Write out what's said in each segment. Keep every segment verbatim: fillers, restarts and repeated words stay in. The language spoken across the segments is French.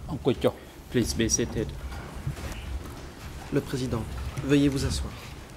Please be seated. Le président, veuillez vous asseoir.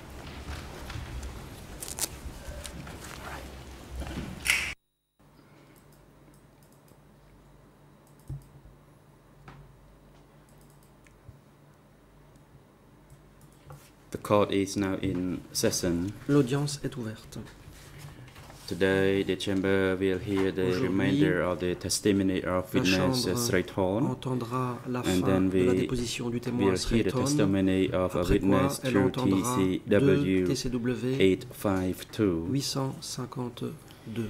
The court is now in session. L'audience est ouverte. Today, the chamber will hear the remainder of the testimony of witness Sraythorn, entendra la and fin then de la we déposition du témoin will hear the Sraythorn, testimony of a après quoi witness elle through entendra T C deux W T C W eight five two. huit cent cinquante-deux.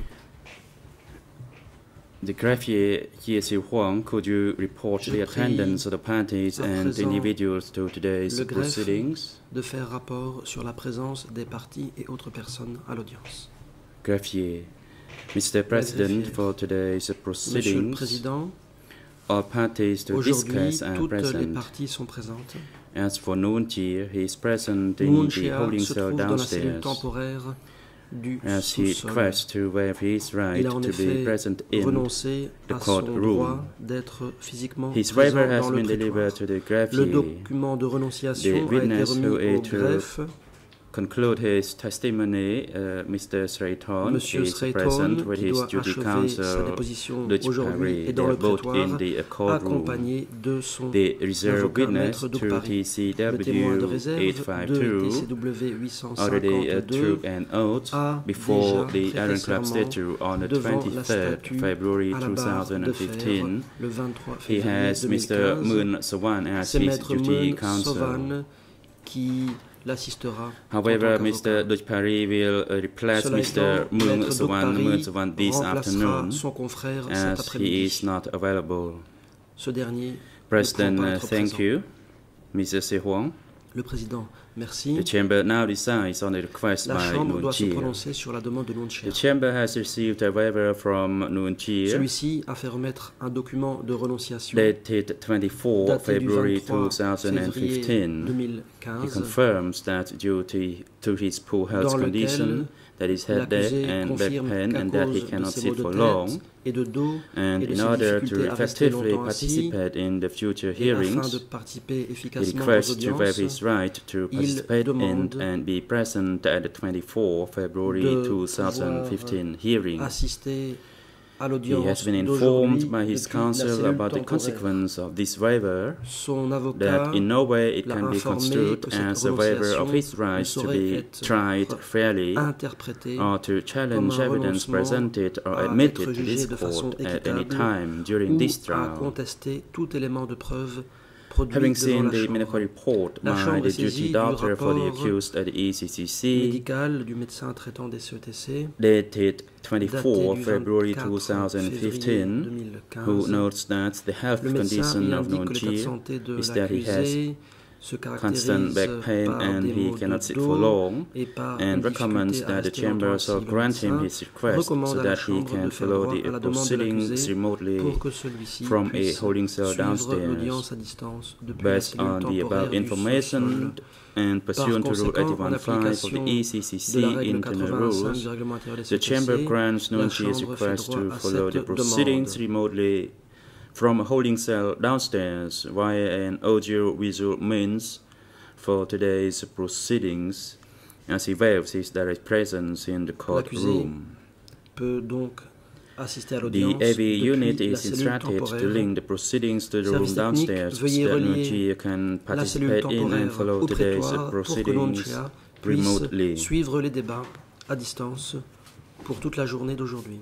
The greffier Jie Huang, could you report Je the prie attendance of the parties à and présent individuals to today's le greffe proceedings? de faire rapport sur la présence des parties et autres personnes à l'audience. Greffier, Mister President, greffier. for today's Monsieur le proceedings, Président, all parties to aujourd'hui, discuss are toutes les present. parties sont présentes. As for Noon Chea, he is present in Moon the Chea holding se cell trouve dans la cellule downstairs, temporaire du as he sous-sol. requests to waive his right Il a en to be effet present in renoncé the à court son room. droit d'être physiquement His présent waiver has dans le been delivered prétoire. to the Le greffier. document de renonciation The a été witness remis who au is to greffe. conclude his testimony, uh, Mister Sraythorn Monsieur is Sraythorn, present with qui his doit duty achever sa counsel, déposition Lutz aujourd'hui Parry. et dans They le are both prétoire, in the courtroom. accompagné de son The reserve avocat, witness maître to Douk-Parry. T C Le témoin de W réserve eight de five T two C W huit already uh, cinquante-deux took an oath a before déjà the prêté Iron Club serment statue on the devant la twenty-third statue February à la barre de fer twenty fifteen. le vingt-trois He février has deux mille Mister quinze. Moon Sawan as C'est his maître duty Moon counsel. Sovan qui l'assistera. However, en tant Mister qu'avocat. Douk-Parry will uh, replace Cela Mister étant, Moon maître Sawan Douk-Parry Moon Sawan this remplacera afternoon son confrère cet as he après-midi. is not available. Ce dernier President, ne pourra pas uh, être thank présent. you, Mister Sehwang. Le président, merci. The chamber now decides on the request La by Chambre Noon doit se Chea. prononcer sur la demande de Noon Chea. The chamber has received a waiver from Noon Chea Celui-ci a fait remettre un document de renonciation dated twenty-fourth daté du February vingt-trois février deux twenty fifteen. mille He quinze confirms that due to, to his poor health dans condition, lequel that his headache l'accusé and back confirme pain, qu'à and that he cause de cannot ses sit maux de for tête long, et de dos and et de in ses order difficultés to à rester effectively longtemps assis, participate in the future et afin de hearings, participer he efficacement aux requests to waive audiences, his right to il participate in demande and be present at the twenty-fourth February de twenty fifteen hearing. assister à He has l'audience been d'aujourd'hui informed by his depuis la counsel cellule about the temporaire. consequence of this waiver, Son avocat that in no way it l'a can be informé construed que cette as a waiver of his renonciation ne rights to saurait be être tried fairly interprété or to challenge comme un evidence renoncement presented or à admitted être to jugé this de façon court at any équitable time during ou this à trial. contester tout élément de preuve produit Having devant seen la the Chambre medical report La by Chambre the est saisie duty du doctor for the rapport accused at the E C C C, médical du médecin traitant des C E T C dated daté twenty-fourth du February vingt-quatre février twenty fifteen, deux mille who quinze. notes that the health Le médecin condition y of indique Noon que l'état de Chea santé de is that he has l'accusé se constant caractérise back pain par and des he maux cannot de sit for dos long, et par and une recommends difficulté à that the rester longtemps chamber assis. shall Le grant him médecin his request recommande so à la that he Chambre can de faire follow droit the à la demande de proceedings l'accusé remotely pour que celui-ci from a puisse holding cell suivre downstairs. l'audience à distance depuis la Based cellule on the temporaire above du information sous-sol. and Par pursuant to Rule conséquent, en eighty-one point five of application the E C C de C la règle internal quatre-vingt-cinq rules, du règlement intérieur des the C E T chamber C, grants la Noon Chea's Chambre fait request droit to à follow the cette proceedings demande. remotely from a holding cell downstairs via an audio-visual means for today's proceedings, as he waives his direct presence in the courtroom. Peut donc assister à The l'audience A V unit depuis la is cellule instructed to temporaire. link the proceedings to the room Service technique, downstairs veuillez so that Noon relier Chea can la cellule participate in and temporaire follow au today's prétoire pour que Noon proceedings Chea remotely. puisse suivre les débats à distance pour toute la journée d'aujourd'hui.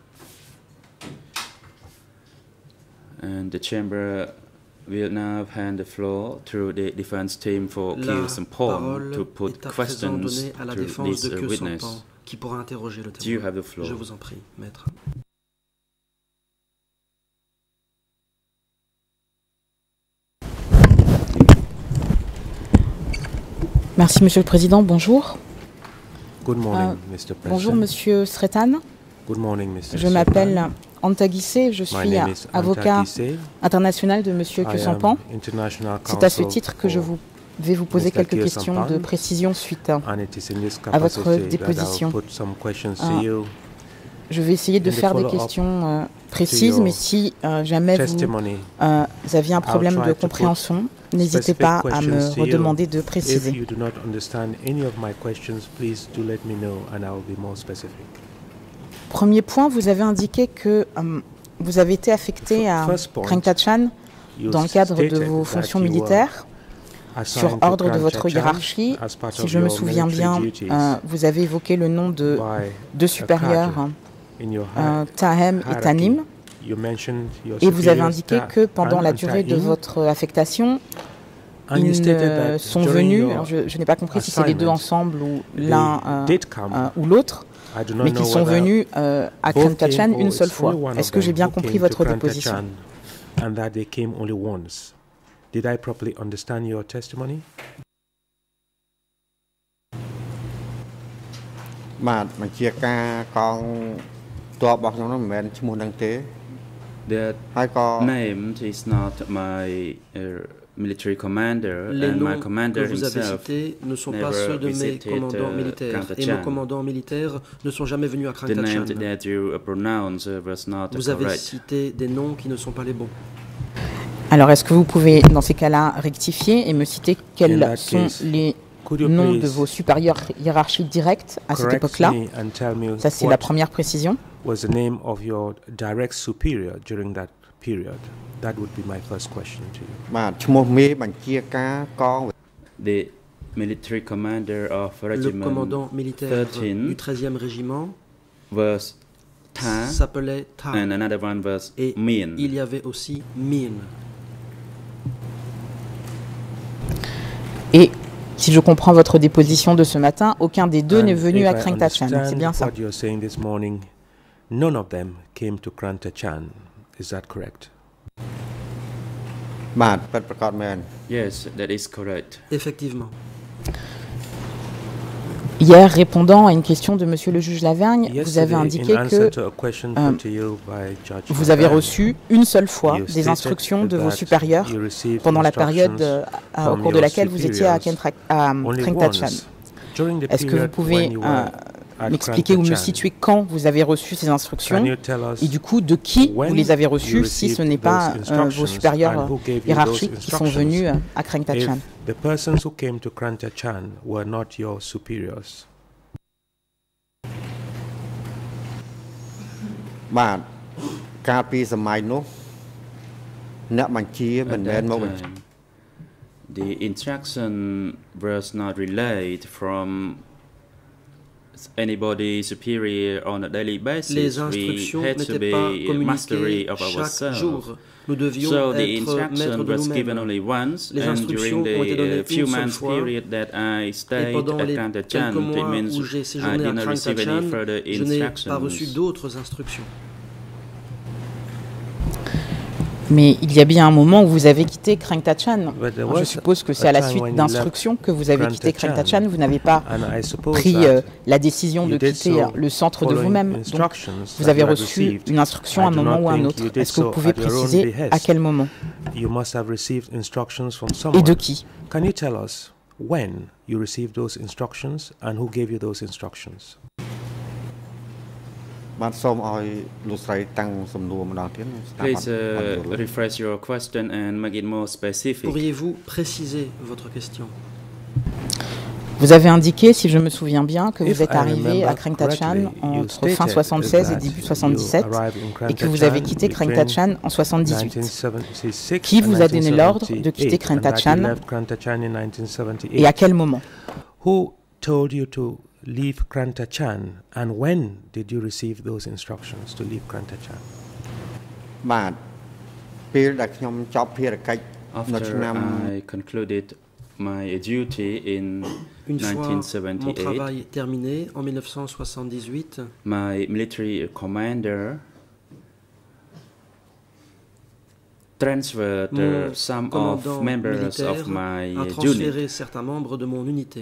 And the chamber will now hand the floor to the defense team for La Kyo Sampon parole to put est à présent questions donnée à la to défense this de uh, Kyo witness. Sampan, qui pourra interroger le Do you témoin. have the floor? Je vous en prie, maître. Merci Monsieur le Président, bonjour. Good morning, Euh, Mister President. Bonjour Monsieur Sraythorn, Good morning, Mister je m'appelle Anta Guissé, je My suis name is avocat Anta Guissé. international de Monsieur I Kyo am Sampan. international C'est à ce counsel titre que je for- vous, vais vous poser Mister quelques Kyo questions Sampan. de précision suite and it is in this à votre capacity that I'll déposition. put some questions Ah. to you. je vais essayer de In the faire des follow-up questions euh, précises, your mais si euh, jamais vous, testimony, euh, vous aviez un problème try de to put compréhension, n'hésitez specific pas à questions me to you. redemander de If préciser. you do not understand any of my questions, please do let me know and I will be more specific. Premier point, vous avez indiqué que euh, vous avez été affecté à First point, Kreng Tachan You dans le cadre de stated vos that fonctions you were militaires, assigned sur to ordre de Krang votre Tachan hiérarchie. as part Si of je me your souviens military bien, duties euh, vous avez évoqué le nom de by deux a supérieurs, cadre in your euh, hi- Tahem et hierarchy. Tanim, You mentioned your et vous avez superiors, indiqué Ta- que pendant An la and durée de Ta'im, votre affectation, and you ils stated ne that sont during venus, your alors je, je n'ai pas compris si c'est les deux assignment, ensemble ou they l'un euh, did come. euh, ou l'autre, I do not mais know qu'ils sont whether venus euh, à both Kreng Tachan came or une seule it's fois. only one Est-ce of que j'ai them bien who compris came votre to Krang déposition? Tachan and that they came only once. Did I properly understand your testimony? បាទបញ្ជាការកងទ័ពរបស់ខ្ញុំនោះមិនមែនឈ្មោះនឹងទេ That ហើយក៏ name is not my uh, military commander, Les and my noms commander que vous avez himself cités ne sont pas never ceux de mes visited, commandants uh, militaires. Krang Et nos Tachan. commandants militaires ne sont jamais venus à Krang The name Tachan. that you uh, pronounce uh, was not Vous avez correct. cité des noms qui ne sont pas les bons. Alors, est-ce que vous pouvez, dans ces cas-là, rectifier et me citer In quels that sont case, les Could you noms de please vos supérieurs hiérarchiques directs à cette correct époque-là? me and tell me Ça, c'est what la première précision. was the name of your direct superior during that period? That would be my first question to you. បាទឈ្មោះមេបញ្ជាការកង The military commander of Le regiment commandant militaire thirteen du treizième régiment was Ta, s'appelait Ta. and another one was Et Min. il y avait aussi Min. Et si je comprends votre déposition de ce matin, aucun des deux And n'est venu if à I Krang Tachan. C'est understand bien ça. what you're saying this morning, none of them came to Krang Tachan. Is that correct? បាទពិតប្រាកដមែន Yes, that is correct. Effectivement. Hier, répondant à une question de Monsieur le juge Lavergne, vous avez Yesterday, indiqué in answer que to a question euh, put to you by Judge vous avez Lavergne, reçu une seule fois you des stated instructions de vos that supérieurs you received pendant la période instructions euh, à- au from cours de your laquelle vous étiez à, superiors Kentra- à only Krang once. Tachan. During the Est-ce que vous period pouvez when you euh, were at m'expliquer ou Krang me Tachan, situer quand vous avez reçu ces can instructions you tell us et du coup de qui when vous les avez you reçues si ce received n'est pas those euh, vos instructions supérieurs and who euh, gave you those hiérarchiques qui sont instructions? venus euh, à Krang Tachan? If the persons who came to Krang Tachan were not your superiors, បាទកាលពីសម័យនោះអ្នកបញ្ជាមិន At មែន that មកបញ្ជា time, the instruction was not relayed from anybody superior on a daily basis. Les We instructions had to n'étaient pas be mastery communiquées of chaque ourselves. jour. Nous devions So the être instruction maîtres de was given nous-mêmes. only once, Les and instructions during ont été données the uh, few une seule months fois. period that I Et stayed pendant at les Krang quelques Tachan, it mois means où j'ai I séjourné did à not Krang receive any Tachan, further je n'ai pas reçu instructions. d'autres instructions. Mais il y a bien un moment où vous avez quitté Krang Tachan. But there Alors, je was suppose que a c'est à la time suite when you d'instructions que vous avez Krang quitté Krang Tachan. Tachan. Vous n'avez pas and I suppose pris that euh, la décision de you did quitter so le centre de following vous-même. Donc, instructions vous that avez you had reçu received. une instruction à I un do moment not ou à un think autre. you did Est-ce que vous so pouvez at your own préciser behest. à quel moment You must have received instructions from et someone. de qui? Can you tell us when you received those instructions and who gave you those instructions? បាទសូមឲ្យលោកស្រីតាំងសំណួរម្ដងទៀតស្ដាប់ Please អត់ uh, យល់ rephrase your question and make it more specific. Pourriez-vous préciser votre question? Vous avez indiqué, si je me souviens bien, que vous If êtes I arrivé remember à Krang Tachan correctly, you entre fin stated soixante-seize et that début you soixante-dix-sept arrived in Krang et que vous avez Tachan quitté Krang between Tachan en soixante-dix-huit. nineteen seventy-six Qui and vous a donné l'ordre de nineteen quitter seventy-eight, Krang and that you Tachan left Krang Tachan in nineteen seventy-eight? Et à quel moment? Who told you to leave Krang Tachan and when did you receive those instructions to leave Krang Tachan? បាទពេលដែលខ្ញុំចប់ភារកិច្ចនៅឆ្នាំ After I concluded my duty in Une fois nineteen mon seventy-eight, travail terminé, en mille neuf cent soixante-dix-huit, my military commander transferred uh, mon some of commandant members militaire of my a uh, unit transféré certains membres de mon unité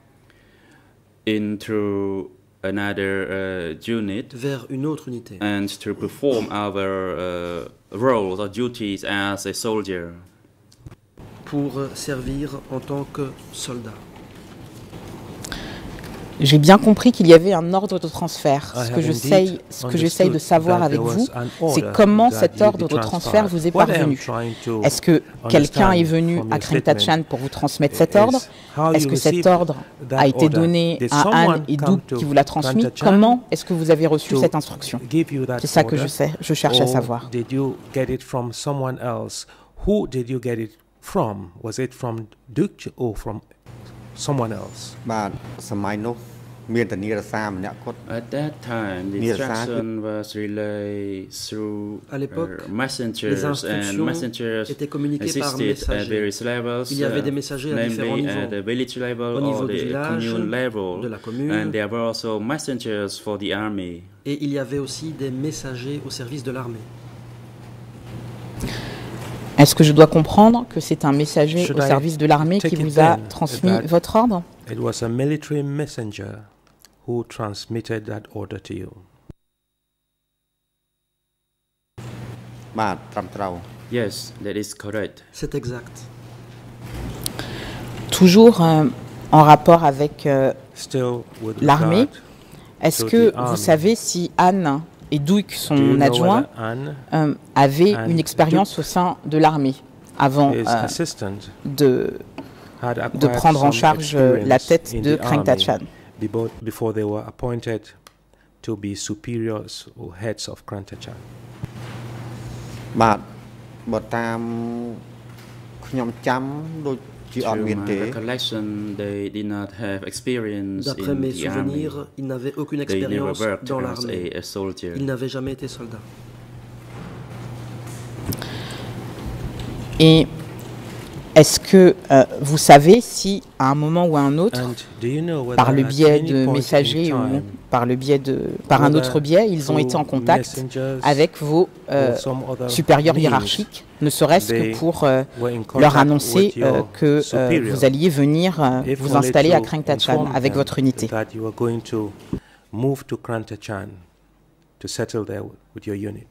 into another uh, unit vers une autre unité and to perform our uh, roles or duties as a soldier. pour servir en tant que soldat. J'ai bien compris qu'il y avait un ordre de transfert. I Ce have que j'essaye, indeed ce que j'essaye de understood savoir that avec there vous, was an c'est order comment that cet you ordre be de transfert transferred. vous est What I am parvenu. trying to Est-ce que quelqu'un est understand venu from à your Kreng Tachan statement pour vous transmettre cet is ordre? how Est-ce you que cet received ordre that a été order. donné Did à Anne someone et come Doug to qui vous l'a transmis? Kreng Tachan Comment est-ce que vous avez reçu to cette instruction? give you that C'est ça que order? je sais, je cherche à Or savoir. did you get it from someone else? Who did you get it from? Was it from Duke or from someone else? បាទសម័យនោះមានតែនារសាម្នាក់គាត់ At that time, the Near instruction was relayed through À l'époque, uh, les messengers, and instructions messengers étaient communiquées par existed at messagers. various levels, Il y avait uh, des messagers à différents namely at niveaux. the village level Au niveau or du the village, commune level, de la commune. and there were also messengers for the army. Et il y avait aussi des messagers au service de l'armée. Est-ce que je dois comprendre que c'est un messager Should au I service de l'armée qui take it vous a then transmis that- votre ordre? It was a military messenger who transmitted that order to you. បាទត្រឹមត្រូវ Yes, that is correct. C'est exact. Toujours euh, en rapport avec euh, Still with l'armée, regard est-ce to que the vous army. savez si Anne et Doug, Do you son know adjoint, whether Anne, euh, avaient and une expérience au sein de l'armée avant his euh, assistant, de, had de acquired prendre en some charge euh, la experience tête in de the Kreng army Tachan? before, before they were appointed to be superiors or heads of Kreng Tachan. បាទបើតាមខ្ញុំចាំដូចជាអត់ Through មាន my ទេ recollection, they did not have experience D'après in mes the army. souvenirs, ils n'avaient aucune They never expérience worked dans as l'armée. a, a soldier. Ils n'avaient jamais été soldats. Et est-ce que euh, vous savez si, à un moment ou à un autre, And do you know whether par le at biais any de point in messagers ou time, par le biais de par un whether autre biais, ils ont été en through contact messengers avec vos euh, or some other supérieurs means, hiérarchiques, ne serait-ce que they pour euh, were in leur contact annoncer with your euh, que euh, superior, vous alliez venir euh, if vous only installer à to Kreng Tachan inform avec them votre unité. that you are going to move to Kreng Tachan to settle there with your unit.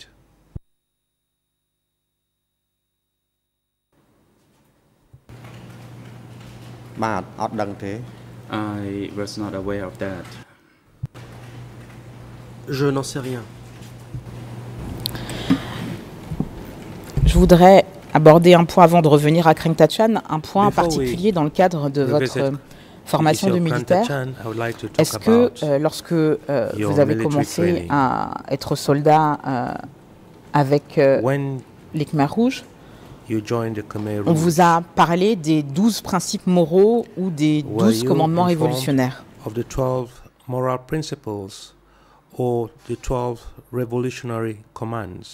បាទអត់ដឹងទេ I was not aware of that. Je n'en sais rien. Je voudrais aborder un point avant de revenir à Kreng Tachan, un point Before we particulier dans le cadre de votre revisit euh, formation de Kreng militaire. Tachan, I would like to talk Est-ce que about euh, lorsque euh, your vous avez military commencé training. à être soldat euh, avec euh, when les Khmers rouges, you joined the Khmer on Rouge, vous a parlé des douze principes moraux ou des Were douze you commandements informed révolutionnaires? of the twelve moral principles or the twelve revolutionary commands.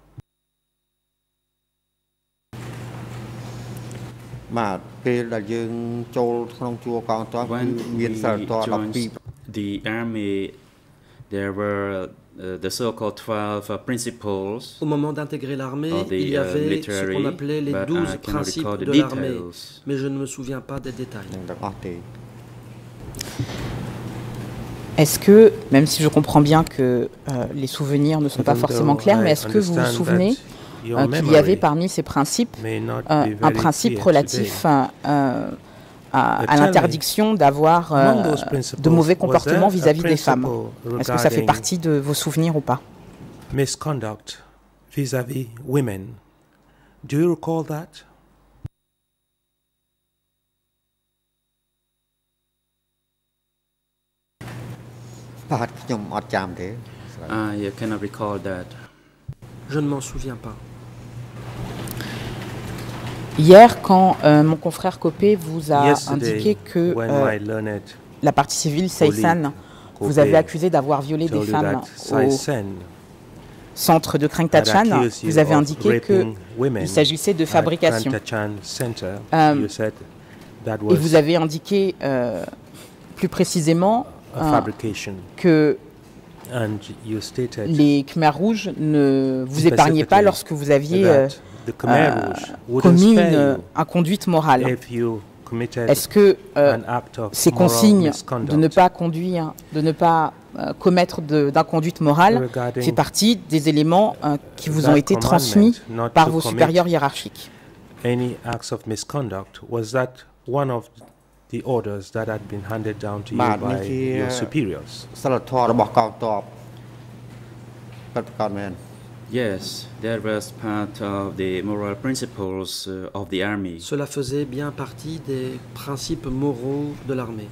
បាទពេលដែលយើងចូលក្នុងជួរកងទ័ពគឺ When មាន we សិលធម៌ joined 12 the army, there were uh, the so-called twelve uh, principles Au moment d'intégrer l'armée, of the il y uh, avait ce military, qu'on appelait les but douze I cannot principes recall the de l'armée. details. Mais je ne me souviens pas des détails. នឹងទាំងអស់ទេ Est-ce que, même si je comprends bien que euh, les souvenirs ne sont pas Even forcément though clairs, I mais est-ce que vous vous understand souvenez that your euh, qu'il y avait memory parmi ces principes may not euh, be un very principe clear relatif today. euh, euh, à, But à tell me, l'interdiction d'avoir euh, among those de principles, mauvais was comportements there a vis-à-vis des femmes? principle Est-ce que ça fait regarding partie de vos souvenirs ou pas? misconduct vis-à-vis women? Do you recall that? បាទខ្ញុំអត់ចាំទេ I uh, cannot recall that. Je ne m'en souviens pas. Hier, quand euh, mon confrère Copé vous a indiqué Yesterday, que when euh, my learned la partie civile Seisan vous Copé avez accusé d'avoir violé des told you femmes that au Saisen centre de Kreng had Tachan, accused you vous avez of indiqué raping qu'il women s'agissait de at fabrication. Kreng Tachan Center. Euh, You said that Et vous was avez indiqué euh, plus précisément a euh, fabrication, que and you stated les Khmers rouges ne vous épargnaient pas Specifically lorsque vous aviez euh, that the Khmer euh, Rouge wouldn't commis spare une you inconduite morale. if you committed Est-ce que euh, an act of ces moral consignes misconduct de ne pas conduire, de ne pas euh, commettre de- d'inconduite morale regarding fait partie des éléments euh, qui vous ont that été commandment transmis not par to vos commit supérieurs hiérarchiques? any acts of misconduct? Was that one of the orders that had been handed down to you បាទនេះ by ជា your superiors. សិលធម៌របស់កងទ័ពពិតប្រាកដមែន Yes, that was part of the moral principles uh, of the army. Cela faisait bien partie des principes moraux de l'armée.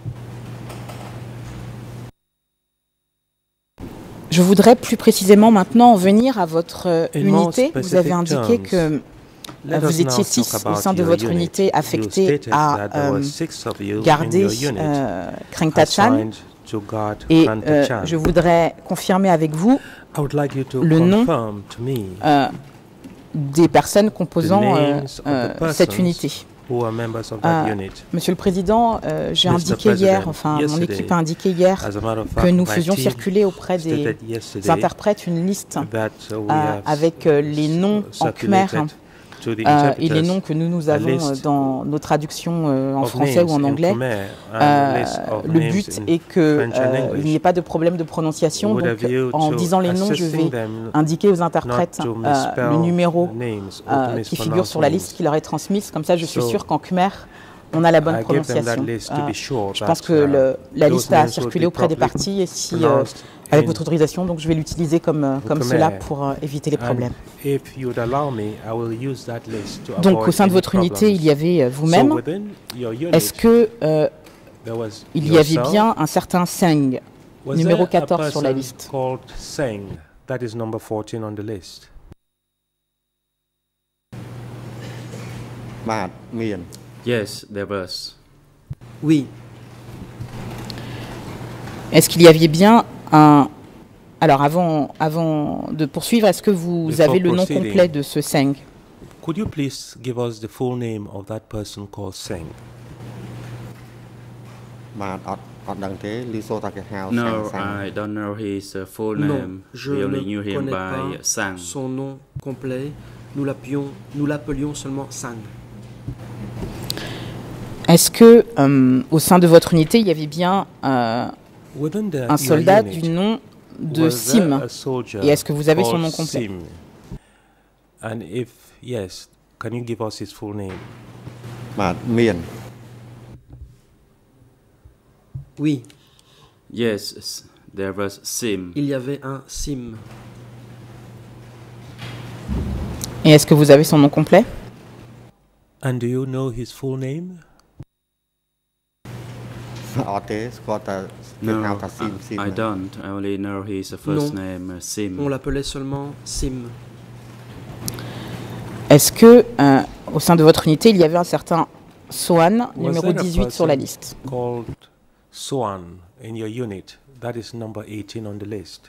Je voudrais plus précisément maintenant en venir à votre euh, In more unité. Vous avez specific indiqué terms, que Let euh, vous us now étiez talk six au about sein de your votre unit. unité You affectés stated à that there were euh, six of you in garder your unit euh, Kreng Tachan. assigned to guard Et Kreng euh, Tachan. je voudrais confirmer avec vous I would like you to le nom confirm to me euh, des personnes composant the euh, names of the euh, cette persons unité. who are members of that Euh, unit. Monsieur le Président, euh, j'ai Mister indiqué hier, President, enfin mon yesterday, équipe a indiqué hier As a matter of que fact, nous my faisions team circuler auprès des stated yesterday interprètes une liste that uh, we euh, have avec euh, les noms en khmer circulated to the euh, et les interpreters noms que nous, nous a avons euh, list dans nos traductions euh, en of français ou names en in anglais. Khmer and Euh, a list of le names but in est que French and euh, English il n'y ait pas de problème de prononciation. with a Donc, view en to disant les noms, je assisting vais them indiquer aux not interprètes to euh, misspell le numéro names or to euh, qui figure mispronounce sur la names. liste qui leur est transmise. Comme ça, je suis So, sûr qu'en khmer, on a la bonne I give them that prononciation. list to Euh, be sure je pense that, que uh, le- la those liste a names will circulé be auprès des properly partis et si, euh, pronounced avec in votre autorisation, donc je vais l'utiliser comme, euh, comme Khmer. cela pour euh, éviter les And problèmes. if you would allow me, I will use that list to Donc avoid au sein de any votre unité, problems. il y avait euh, So vous-même. within your unit, Est-ce que euh, there was il y avait yourself. bien un certain Seng, Was numéro there a quatorze sur la person liste? called Seng? That is number fourteen on the list. បាទមាន Yes, there was. Oui, Est-ce qu'il y avait bien un... Alors avant, avant de poursuivre, est-ce que vous Before avez le nom proceeding. complet de ce Seng? Could you please give us the full name of that person called Seng? បាទអត់អត់ដឹងទេឮសូរតែគេហៅសាំង No, សាំង I don't know his uh, full non, name. je We only ne knew him connais by pas Sang. son nom complet. Nous l'appelions, nous l'appelions seulement Sang. Est-ce que euh, au sein de votre unité, il y avait bien euh, Within the, un your soldat unit, du nom de was there Sim? a soldier Et est-ce que vous avez son called nom complet? Sim? And if yes, can you give us his full name? បាទមាន Oui, Yes, s- there was Sim. il y avait un Sim. Et est-ce que vous avez son nom complet? And do you know his full name? អត់ទេស្គាល់តែគេ No, ហៅថាស៊ីមស៊ីម I, I don't. I only know his uh, first Non. name, uh, Sim. On l'appelait seulement Sim. Est-ce que euh, au sein de votre unité, il y avait un certain Soan, Was numéro there a dix-huit sur la person liste? called Swan in your unit? That is number eighteen on the list.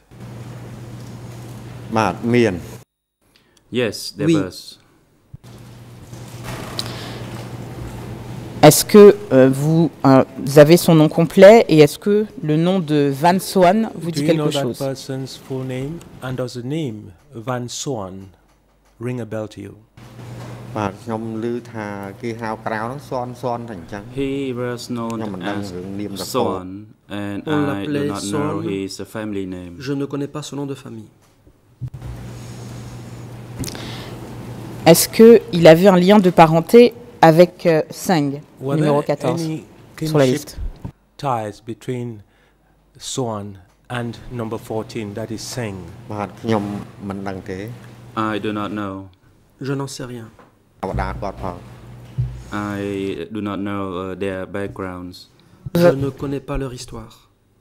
បាទមាន Yes, there Oui. was. Est-ce que euh, vous euh, avez son nom complet et est-ce que le nom de Van Soan vous Do dit you know quelque that chose? person's full name? And does the name Van Swan ring a bell to you? បាទខ្ញុំឮថាគេហៅក្រៅហ្នឹងសន់សន់តែអញ្ចឹង He was known Nhưng mà đang as hưởng niềm đặc Son, and On I do l'appelait not know Son. his uh, family name. Je ne connais pas son nom de famille. Est-ce qu'il avait un lien de parenté avec euh, Seng, Were numéro there quatorze, any sur la kinship liste? ties between Swan and number fourteen, that is Seng? បាទខ្ញុំមិនដឹងទេ I do not know. Je n'en sais rien. អវតារគាត់ផង I do not know uh, their backgrounds. Je ne connais pas leur histoire.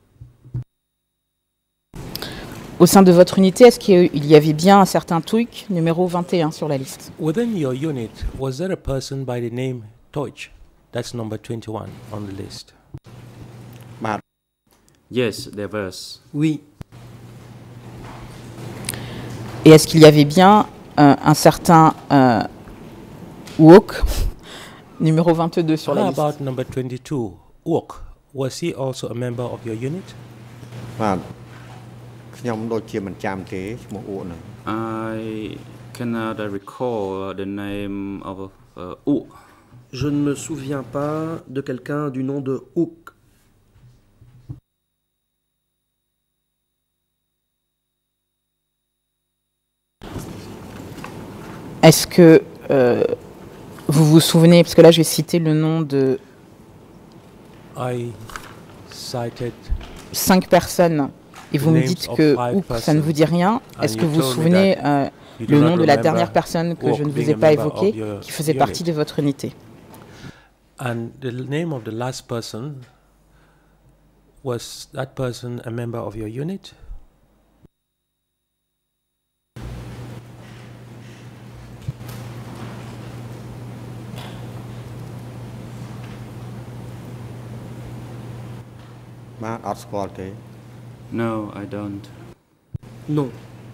Au sein de votre unité, est-ce qu'il y avait bien un certain Tuik, numéro vingt et un sur la liste? Within your unit, was there a person by the name Toch? That's number twenty-one on the list. បាទ Yes, there was. Oui, Et est-ce qu'il y avait bien euh, un certain euh, Wok, numéro vingt-deux sur la How liste? about number twenty-two, Wok? Was he also a member of your unit? បាទខ្ញុំដូចជាមិនចាំទេឈ្មោះអ៊ូហ្នឹង I cannot uh, recall uh, the name of uh, U. je ne me souviens pas de quelqu'un du nom de Houk. Est-ce que euh, vous vous souvenez, parce que là je vais citer le nom de I cited cinq personnes et vous the me names dites of que five Ook, ça ne vous dit rien, and est-ce que you vous vous told me souvenez that euh, you do le not nom de la remember dernière personne que Ook je ne vous being ai a pas member of évoquée, your qui faisait unit. partie de votre unité? And the name of the last person, was that person a member of your unit? Ma ọtស្គាល់ទេ No, I don't. Non.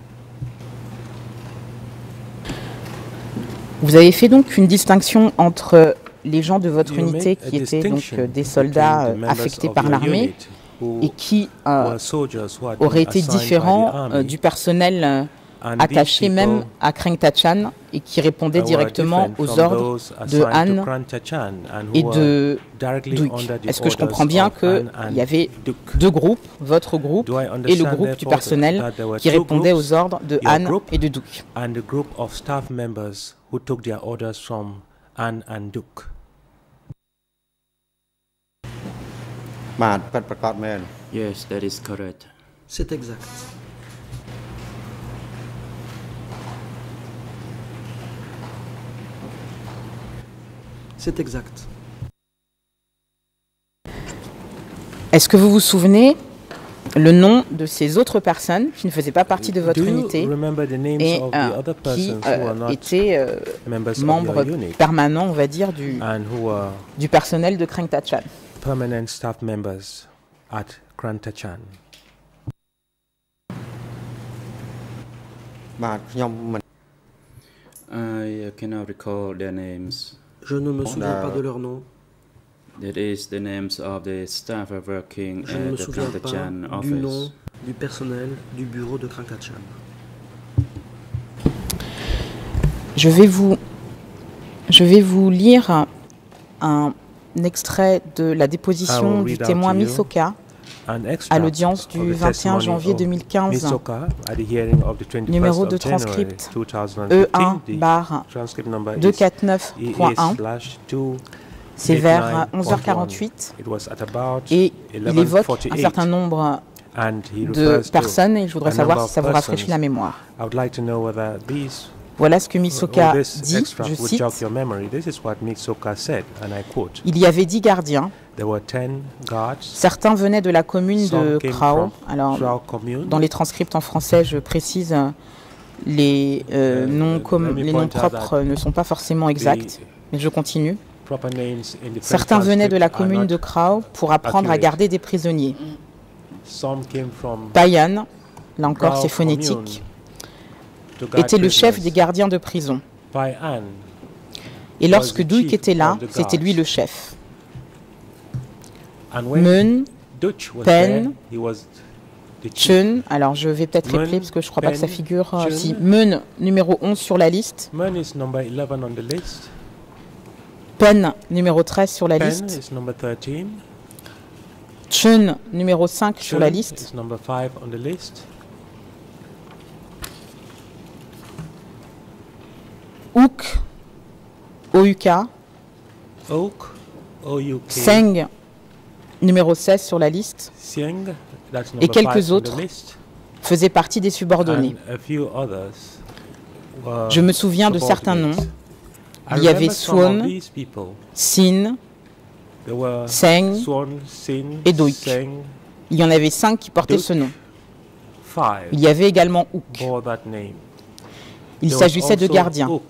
Vous avez fait donc une distinction entre les gens de votre You unité made a qui étaient donc distinction euh, des between soldats the euh, members affectés of par your l'armée unit who et qui euh, were soldiers who had been auraient été assigned by the différents euh, army, du personnel euh, and these attaché même people à Kreng Tachan et qui répondaient were directement different aux from ordres those de assigned to Han Krang Tachan and who et were de directly Duc. under the Est-ce que je orders comprends bien of qu'il Han and y avait Duc. deux groupes, votre groupe Do I et le understand groupe du therefore personnel that there were qui two répondait groups, aux ordres de your Han group et de Duc? and the group of staff members who took their orders from Han and Duc? បាទពិតប្រាកដមែន Yes, that is correct. C'est exact. C'est exact. Est-ce que vous vous souvenez le nom de ces autres personnes qui ne faisaient pas partie de votre Do you unité remember the names et of the euh, other qui persons who euh, are not étaient euh, members of membres your unit permanents, on va dire, du, and who are du personnel de Kreng Tachan? permanent staff members at Krang Tachan? បាទខ្ញុំមិន I uh, cannot recall their names. Je ne me souviens a- pas de leur nom. That is the names of the staff are working Je ne at me the souviens pas Krantachan du nom office. du personnel du bureau de Krang Tachan. Je vais vous, je vais vous lire un extrait de la I déposition will du read out témoin to you Misoka An à extract l'audience of du the vingt et un testimony janvier of deux mille quinze, Misoka at the hearing of the twenty-first numéro of de January transcript two thousand E fifteen. un The barre transcript number deux is cent quarante-neuf E point A un. slash two C'est vers eight nine onze heures quarante-huit It was at about et il eleven évoque un forty-eight, certain nombre and he de refers to personnes et je voudrais a savoir number si ça of vous rafraîchit persons. la mémoire. I would like to know whether these Voilà ce que Misoka or this dit, extract je would cite: jog your memory. This is what Misoka said, and I quote: il y avait dix gardiens, There were ten guards. certains venaient de la commune Some de came Krao. from Alors, Krao commune. dans les transcripts en français, je précise, euh, les, euh, Euh, noms, com- let me les noms point out propres ne sont pas forcément exacts, mais je continue. Proper names in the French Certains venaient de la transcript are commune de not- Krao pour apprendre à accurate. garder des prisonniers. Some came from Payan, là encore Krao c'est commune phonétique, to guard était le chef prisoners. des gardiens de prison. Payan Et lorsque was the Duik chief était là, of the c'était lui guards. le chef. and when Mun, Dutch was Pen, there, he was the chief. Chun, alors je vais peut-être Mun, rappeler parce que je crois pas que ça Pen, figure. euh, Chun. si. Mun, numéro onze sur la liste. Mun is number eleven on the list. Pen, numéro treize sur la Pen liste. is number thirteen. Chun, numéro cinq sur la Chun liste. is number five on the list. Ook, O U K. Oak, O U K. Seng, numéro seize sur la liste, Sieng, that's number quelques five on autres the list. faisait partie des subordonnés. And a few others were Je me souviens de certains noms. subordinates. I Il y avait remember some of Swan, these people. Sin, There were Seng, Swan, Sin, et Duik. Seng, il y en avait cinq qui portaient Duik. ce nom. five Il y avait également Ook. bore that name. Il There was s'agissait de also gardiens. Ook.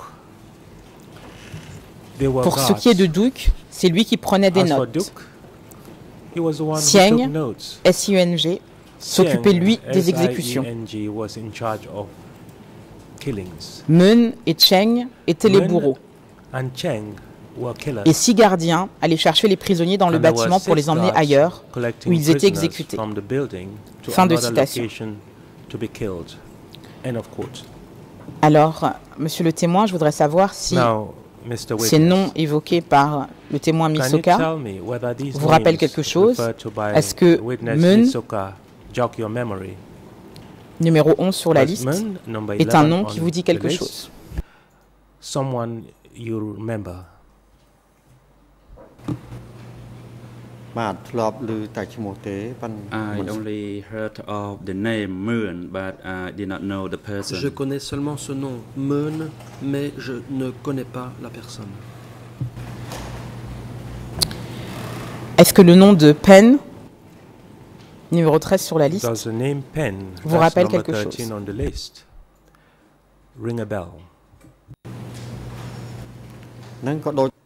They were Pour ce qui est de guards. Duik, c'est lui qui prenait des As for notes. Duke, he was the one who Sieng, took notes. S I E N G, s'occupait Sieng, lui des S I E exécutions. N G, was in charge of killings. Mun et Cheng étaient les Mun bourreaux. And Cheng were killers. Et six gardiens allaient chercher les prisonniers dans le And there bâtiment were pour les six emmener guards ailleurs, collecting où ils étaient prisoners exécutés. from the building to Fin de another citation. location to be killed. End of quote. Alors, monsieur le témoin, je voudrais savoir si Now, Mister ces Witness, noms évoqués par le témoin can you Misoka tell me whether these vous rappellent names quelque chose? referred to by Est-ce que Witness Mun, Misoka jog your memory? numéro onze sur la Was liste, Mun, number est un eleven nom qui on vous dit the quelque list? chose? Someone you remember? បាទធ្លាប់ឮតែឈ្មោះទេប៉ុន្តែ I only heard of the name Moon, but I did not know the person. Je connais seulement ce nom, Meun, mais je ne connais pas la personne. Est-ce que le nom de Pen, numéro treize sur la liste, Does the name Pen, vous that's rappelle number quelque chose? thirteen on the list, ring a bell? ហ្នឹងក៏ដូច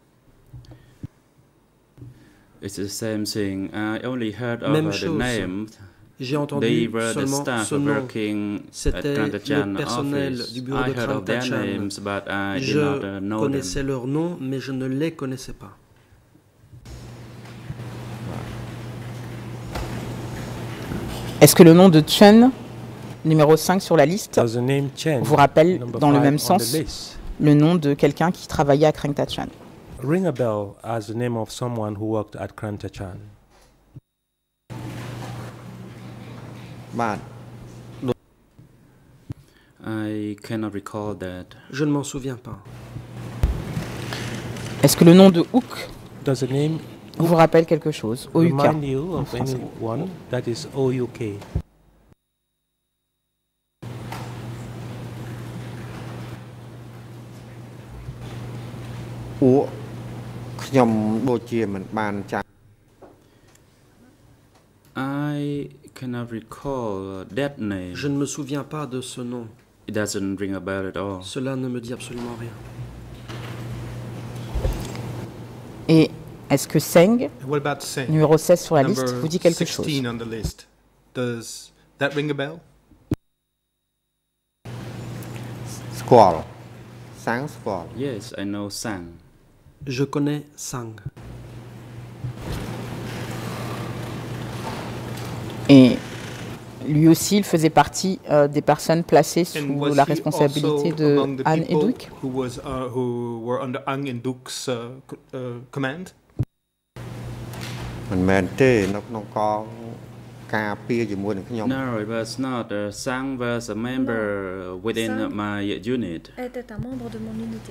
It's the same thing. I only heard of Même uh, the chose. name. J'ai They entendu were the seulement staff ce nom. working at C'était Krantachan le personnel office. du bureau I de heard of their Krantachan. names, but I did Je not uh, know connaissais them. leurs noms, mais je ne les connaissais pas. est-ce que le nom de Chen, numéro cinq sur la liste, Does the name Chen, vous rappelle number dans le five même on the sens list, le nom de quelqu'un qui travaillait à Krantachan? ring a bell as the name of someone who worked at Krantachan? បាទ I cannot recall that. Je ne m'en souviens pas. Est-ce que le nom de Hook Does the name vous rappelle quelque chose? O U K. remind you of anyone? That is O U K. អ៊ូខ្ញុំដូចជាមិនបានចាំ I cannot recall that name. Je ne me souviens pas de ce nom. It doesn't ring a bell at all. Cela ne me dit absolument rien. Et est-ce que Seng, What about Seng? numéro seize sur la Number liste, vous dit quelque chose? sixteen on the list. Does that ring a bell? ស្គាល់សាំងស្គាល់ Yes, I know Sang. Je connais Sang. Et lui aussi, il faisait partie euh, des personnes placées And sous was la he responsabilité also de among the Anne people Edwick. who was uh, who were under Ang and Duke's uh, c- uh, command? មិនមែនទេនៅក្នុងកងការពារជាមួយនឹងខ្ញុំ No, it was not. Uh, Sang was a member within Sang- my unit. était un membre de mon unité.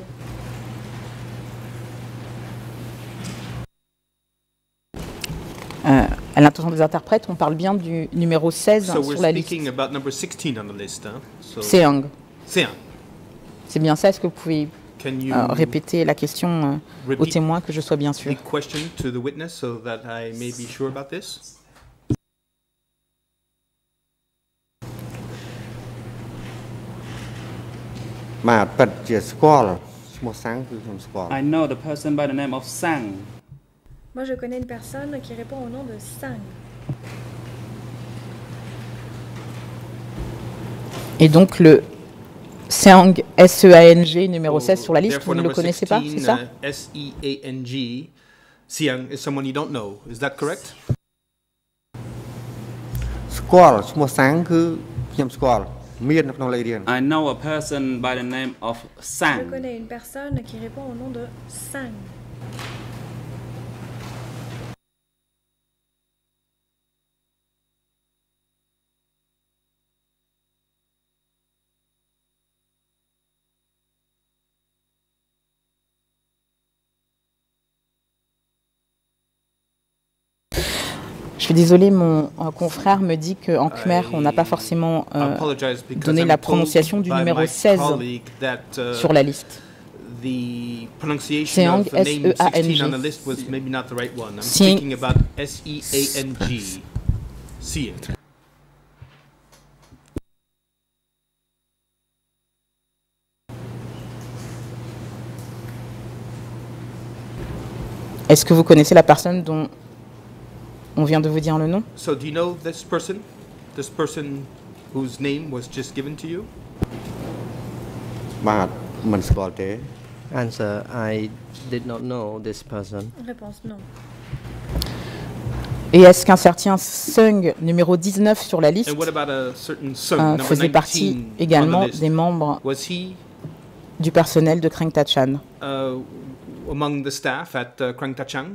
Euh, à l'intention des interprètes, on parle bien du numéro seize So we're sur la liste. speaking about number sixteen on the list, huh? So Seong. Seang, C'est bien ça. Est-ce que vous pouvez can you euh, répéter la question euh, au repeat témoin, que je sois bien sûr? the question to the witness so that I may be sure about this? បាទពិតជាស្គាល់ឈ្មោះសាំងគឺខ្ញុំស្គាល់ I know the person by the name of Sang. Moi, je connais une personne qui répond au nom de Sang. Et donc le Seong, S E A N G, numéro seize sur la liste, Therefore, vous ne le number connaissez pas, c'est sixteen, ça? uh, S E A N G, Siang is someone you don't know. Is that correct? ស្គាល់ឈ្មោះសាំងគឺខ្ញុំស្គាល់មាននៅក្នុងលេខរៀង I know a person by the name of Je Sang. connais une personne qui répond au nom de Sang. Je suis désolée, mon euh, confrère me dit qu'en Khmer, on n'a pas forcément I euh, apologize because donné I'm la told prononciation du by numéro my seize colleague that, uh, sur la liste. the pronunciation Seang, of the name S E A N G. sixteen on the list was maybe not the right one. I'm Seang. speaking about S E A N G. Seeing. Est-ce que vous connaissez la personne dont on vient de vous dire le nom? So do you know this person? This person whose name was just given to you? បាទមិនស្គាល់ទេ Answer, I did not know this person. Réponse non. Et est-ce qu'un certain Seung, numéro dix-neuf sur la liste, And what about a certain son, euh, number faisait partie nineteen également on the list? des membres Was he du personnel de Krantachan? uh, among the staff at uh, Krang Tachang?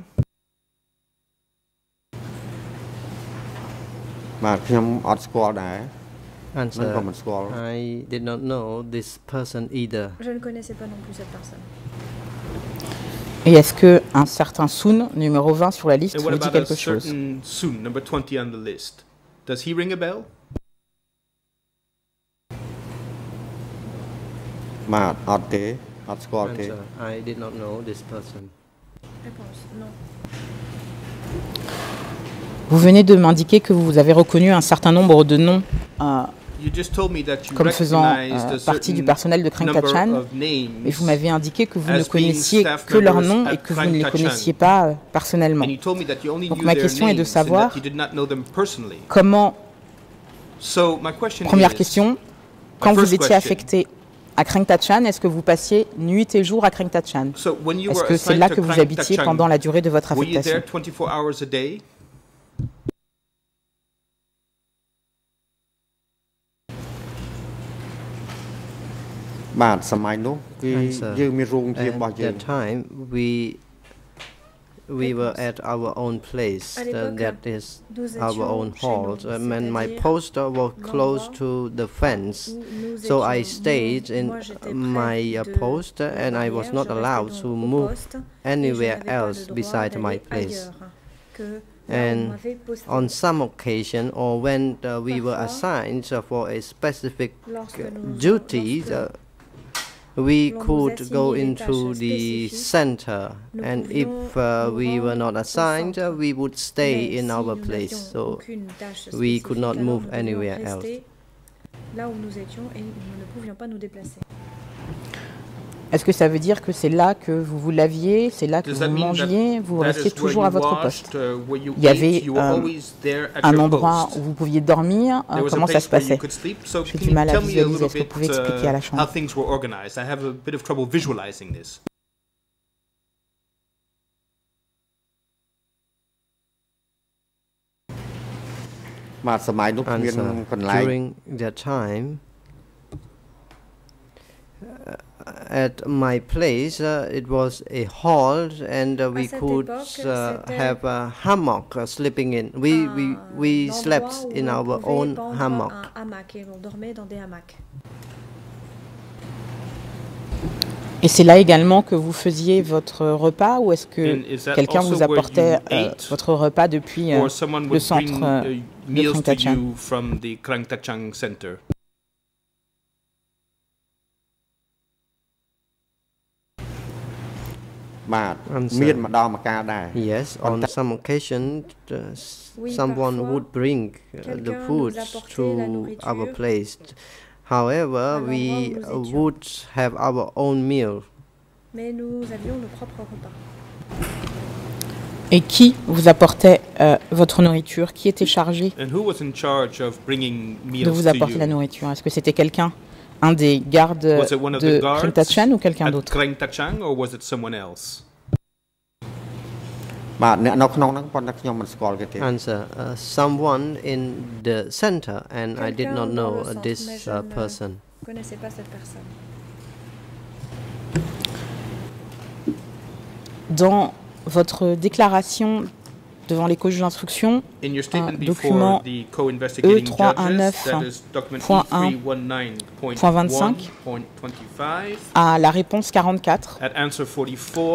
បាទខ្ញុំអត់ស្គាល់ដែរ Answer, មិនក៏មិនស្គាល់ I did not know this person either. Je ne connaissais pas non plus cette personne. Et est-ce que un certain Sun, numéro vingt sur la liste, And what vous dit about a quelque chose? certain Sun, number twenty on the list? Does he ring a bell? បាទអត់ទេអត់ស្គាល់ទេ Answer. I did not know this person. Réponse non. Vous venez de m'indiquer que vous avez reconnu un certain nombre de noms euh, You just told me that you comme faisant recognized euh, a partie du certain personnel de Krang number Tachan, of names, et vous m'avez indiqué que vous as ne being connaissiez staff que leurs members noms at et que vous Krang ne les Tachan. connaissiez pas euh, personnellement. and you told me that you only Donc knew ma their question est de names and savoir that you did not know them personally. comment, So my question première is, question, quand first vous étiez question. affecté à Krang Tachan, est-ce que vous passiez nuit et jour à Krang Tachan? so when you Est-ce were que c'est assigned là to que vous Krang habitiez Tachan, pendant la durée de votre were you affectation? there twenty-four hours a day? Bah, បាទសម័យនោះគឺ Answer. យើងមានរោងជារបស់ At យើង that time, we we were at our own place. À uh, l'époque, that is nous our étions own chez hall. nous, Um, and my c'est-à-dire poster was close l'endroit to the fence. où nous So I étions. stayed Moi- in moi, j'étais my près uh, de post la and I was barrière, not je restais allowed donc to au move poste, et je anywhere n'avais pas le else droit beside my d'aller place. ailleurs que là où on And m'avait posté. on some occasion or when uh, we were Parfois, assigned uh, for a specific Lorsque uh, nous- duties, lorsque uh, we l'on nous could go assignait des into tâches the spécifiques, center, nous and if pouvions uh, nous we were rendre not au assigned, uh, centre. we would stay Mais in si our nous place. n'avions So aucune tâche we could not spécifique, move alors nous devions anywhere else. rester là où nous étions et nous ne pouvions pas nous déplacer. Est-ce que ça veut dire que c'est là que vous vous laviez, c'est là que Does vous that mean that mangiez, vous that restiez is where toujours à you votre washed, poste? uh, where you Il y avait, ate, you were euh, always there at Un your endroit post. où vous pouviez dormir, hein, There was a comment ça place se where you passait? could sleep. So J'ai can du you mal à tell me a visualiser. little Est-ce que vous bit pouvez expliquer à la uh, how chambre? things were organized? I have a bit of trouble visualizing this. បាទសម័យនោះមាន Answer. កន្លែង During that time, uh, at my place, uh, it was a hall, and uh, we cette could époque, uh, c'était have a hammock uh, sleeping in. We we we Un endroit slept où in on our pouvait own pendre hammock. un hamac et on dormait dans des hamacs. Et c'est là également que vous faisiez votre repas, ou est-ce que And is that quelqu'un also vous where apportait you euh, ate, votre repas depuis euh, or someone le would centre bring euh, uh, de meals Krang to Tachan? you from the Krang Tachan Center? បាទ Answer. មានម្ដងម្កាលដែរ Yes, on some occasion, uh, s- Oui, someone parfois, would bring uh, the quelqu'un food nous apportait to la our nourriture place. However, à we l'endroit où uh, nous étions. would have our own meal. Mais nous avions nos propres repas. Et qui vous apportait euh, votre nourriture? Qui était chargé And who was in charge of bringing meals de vous to apporter la you? nourriture? Est-ce que c'était quelqu'un, un des gardes Was it one of the de guards Krang Tachan ou quelqu'un at d'autre? Krang Tachan, or was it someone else? បាទអ្នកនៅក្នុងហ្នឹងប៉ុន្តែខ្ញុំមិនស្គាល់គេទេ Answer. Uh, someone in the center, and I did Quelqu'un not dans know le uh, centre, this mais je uh, ne- person. Je ne connaissais pas cette personne. Dans votre déclaration devant les juges d'instruction, In your statement Un before document the co-investigating E trois un neuf judges, that is document point E three one nine point point vingt-cinq, one point twenty-five, à la réponse quarante-quatre, at answer forty-four,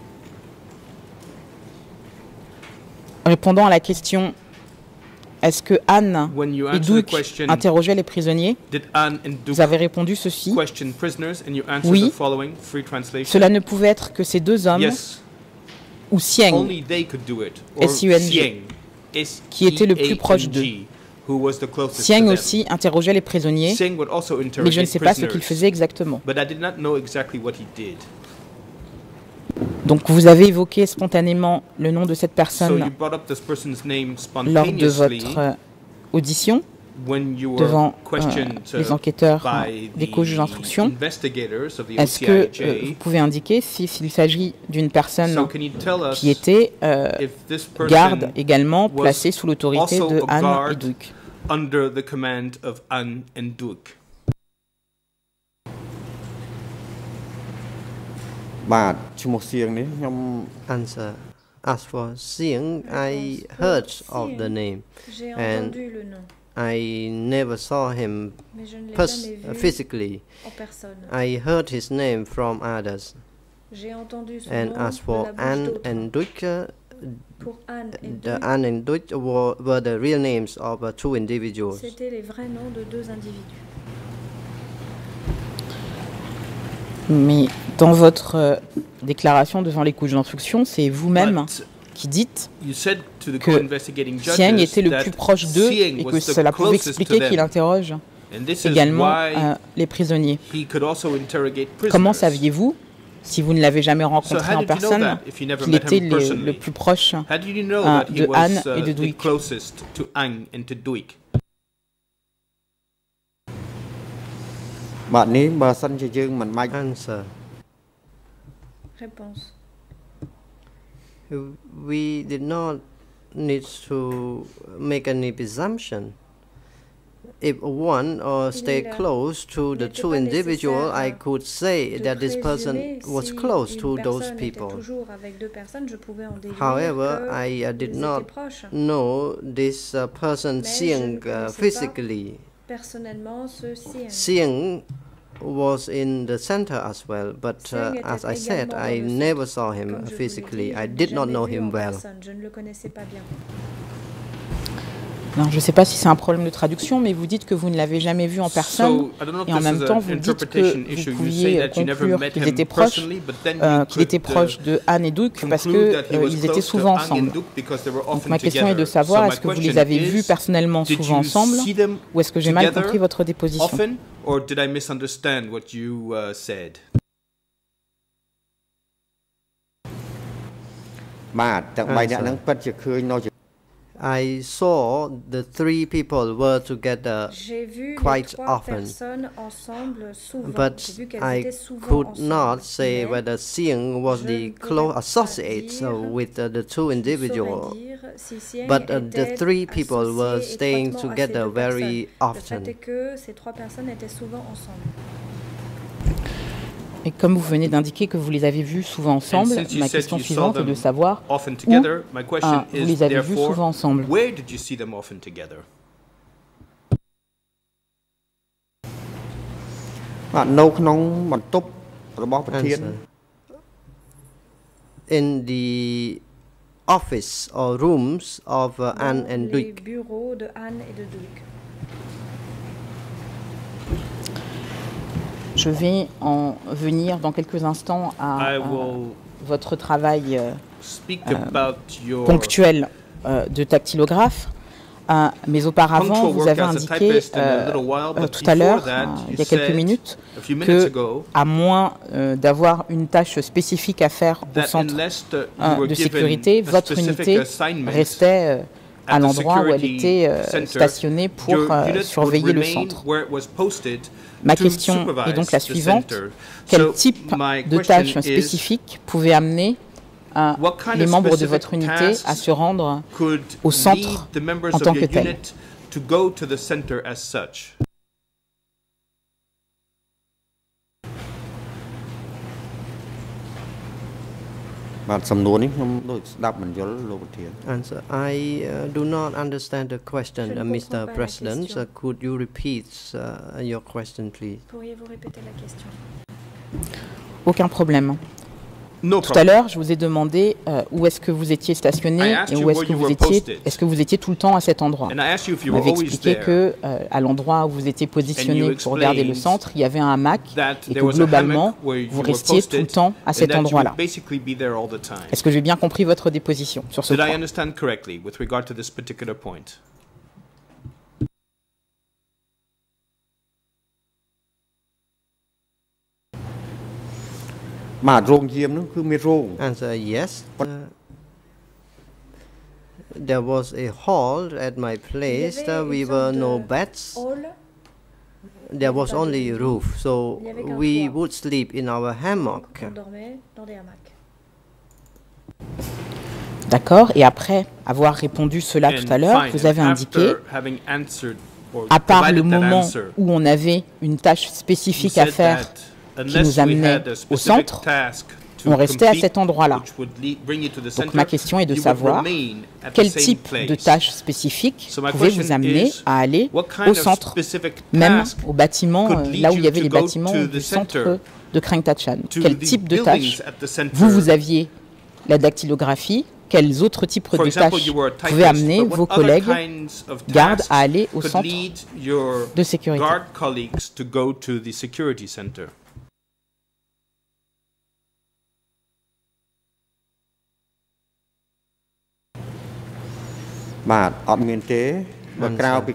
répondant à la question est-ce que Anne when you et answer the Duc question, interrogeaient les prisonniers, did Anne and Duke vous avez répondu ceci: question prisoners, and you answer Oui. the following, free translation. cela ne pouvait être que ces deux hommes, Yes, ou Sieng, only they could do it. Or S U N G, Sieng, qui était le plus proche d'eux. S E A N G, who was the closest Sieng to them. aussi interrogeait les prisonniers, Sieng would also mais je ne interrogate sais pas ce qu'il prisoners, faisait exactement. but I did not know exactly what he did. Donc vous avez évoqué spontanément le nom de cette So you personne brought up this person's name lors de spontaneously votre euh, audition when you were devant euh, questioned uh, les enquêteurs euh, by des co-juges the d'instruction. investigators of the Est-ce que O C I euh, vous J. pouvez indiquer si- s'il s'agit d'une personne So can you tell us qui était euh, if this person garde également was placée sous l'autorité also de a Anne et guard Duc? under the command of Anne and Duc? បាទឈ្មោះសៀងនេះខ្ញុំ Answer. As for Sieng, I heard of the name. J'ai And entendu le nom, I never saw him mais je ne l'ai pers- jamais uh, vu physically. en personne. I heard his name from others. J'ai entendu son And nom as de for la bouche Anne d'autres. and Duc, uh, Pour Anne et the Duc, Anne and Duc were, were the real names of uh, two individuals. c'était les vrais noms de deux individus. Mais dans votre euh, déclaration devant les couches d'instruction, c'est vous-même But qui dites you said to the que co-investigating Sieng judges était le that plus proche d'eux Sieng et was que the cela pouvait closest to expliquer qu'il them. interroge And this is également why euh, les prisonniers. he could also interrogate prisoners. Comment saviez-vous, si vous ne l'avez jamais So rencontré how en did you know personne, that if you never qu'il met était him les- le personally? plus proche How did you know Ah, that he de was Anne uh, et de the Duic. closest to Ang and to Duic? បាទនេះបើសិនជាយើងមិនបាច់ Answer. Réponse. We did not need to make any presumption. If one or stay Il close to the n'était two pas individuals, I nécessaire could say de that this person présumer was si close une to those personne était people. toujours avec deux personnes, je pouvais en déduire However, que I uh, did ils not étaient proches. know this uh, person Mais je Sieng ne uh, connaissais pas physically. Personnellement, ceci. Sieng was in the center as well, but Sieng uh, as était I said, également I dans le never centre. saw him Comme je vous l'ai physically. dit, I je n'ai did not jamais know vu him en well. personne, je ne le connaissais pas bien. Non, je ne sais pas si c'est un problème de traduction, mais vous dites que vous ne l'avez jamais vu en personne, So, I don't know if et en this même is temps, an vous dites interpretation que issue. vous You say pouviez that you never conclure met qu'ils him étaient proches, personally, but then euh, you qu'il était could, uh, proche de Anne et Duc parce conclude that he qu'ils was étaient close to souvent Ang and ensemble. Duc because they were Donc often ma question est de together. savoir, So my est-ce que vous question les avez vus is, personnellement did souvent you ensemble, see them ou est-ce que j'ai mal together compris votre déposition? often, or did I misunderstand what you uh, said? បាទទាំងបីអ្នកហ្នឹងពិតជាឃើញនៅ I saw the three people were together J'ai vu quite les trois often, personnes ensemble souvent. but J'ai vu qu'elles I étaient souvent could ensemble. not say Mais whether Sieng was je the ne pourrais close pas associate uh, dire- with uh, the two je ne individuals. saurais dire si Sieng But uh, the était three people were associé staying étroitement à ces together deux very personnes. Le fait often. est que ces trois personnes étaient souvent ensemble. Et comme vous venez d'indiquer que vous les avez vus souvent ensemble, since you ma said question you saw suivante est de them savoir Often together. My où question ah, vous is les avez vus therefore, souvent ensemble. where did you see them often together? បាទនៅក្នុងបន្ទប់របស់ប្រធាន Answer. In the office or rooms of uh, Anne Dans and les Duc. bureaux de Anne et de Duc. Je vais en venir dans quelques instants à, I à will votre travail euh, speak euh, about your ponctuel euh, de dactylographe. Euh, mais auparavant, punctual vous work avez as a indiqué typist in a euh, little while, euh, but tout à before l'heure, that, euh, il you y a quelques said minutes, a few minutes que ago à moins euh, d'avoir une tâche spécifique à faire au that centre unless the, you euh, were de given sécurité, a votre specific unité assignment restait euh, à at the l'endroit où elle security était euh, center, stationnée pour your euh, unit would surveiller le remain centre. where it was posted Ma to question est supervise donc la the suivante. center. Quel So type my de question tâches is, spécifiques pouvait amener euh, what kind les of membres de specific votre unité à tasks se rendre could au lead centre the members en of tant your que tel? unit to go to the center as such? បាទសំណួរនេះខ្ញុំដូចស្ដាប់មិនយល់លោកប្រធាន Answer. I uh, do not understand the question, Je ne uh, comprends Mister pas la President. question. Uh, could you repeat uh, your question, please? Pourriez-vous répéter la question? Aucun problème. No Tout à problem. l'heure, je vous ai demandé euh, où est-ce que vous étiez stationné I asked et you où est-ce where que you vous were étiez. posted. Est-ce que vous étiez tout le temps à cet endroit? And I asked you if you Vous were m'avez always expliqué there. que euh, à l'endroit où vous étiez positionné And you pour regarder le explained centre, il y avait un hamac that et there que was a globalement, hammock where you vous were restiez tout le posted temps à and cet that you would endroit-là. basically be there all the time. Est-ce que j'ai bien compris votre déposition sur ce Did I point? understand correctly with regard to this particular point? Mà បាទរោងយាមហ្នឹងគឺមានរោង Answer. Yes. Uh, there was a hall at my place. avait Uh, we une were sorte no de beds. Hall. There was pas de only lit. roof, so Il y avait qu'un we toit. would sleep in our hammock. On dormait dans des hamacs. D'accord. Et après avoir répondu cela And tout à l'heure, fine, vous and avez indiqué, after having answered or à part le provided that moment answer, où on avait une tâche you spécifique à said faire, that qui unless nous we amenait had a au specific centre, task to on restait à complete, cet endroit-là. which would lead- bring you to the Donc center, ma question est de you would savoir remain at the quel same type place. de tâche spécifique So my pouvait vous question amener is, à aller what kind au of centre, specific même task au bâtiment, could euh, lead là où you il y avait to les go bâtiments to du the centre center de Krang Tachan? to Quel the type de buildings tâches at the center. vous, vous aviez la dactylographie? Quels autres types For de example, tâches you were a pouvaient typist, amener but what vos other collègues kinds of gardes tasks à aller au could centre lead your de sécurité? guard colleagues to go to the security center? ။បាទអត់មានទេបើក្រៅពី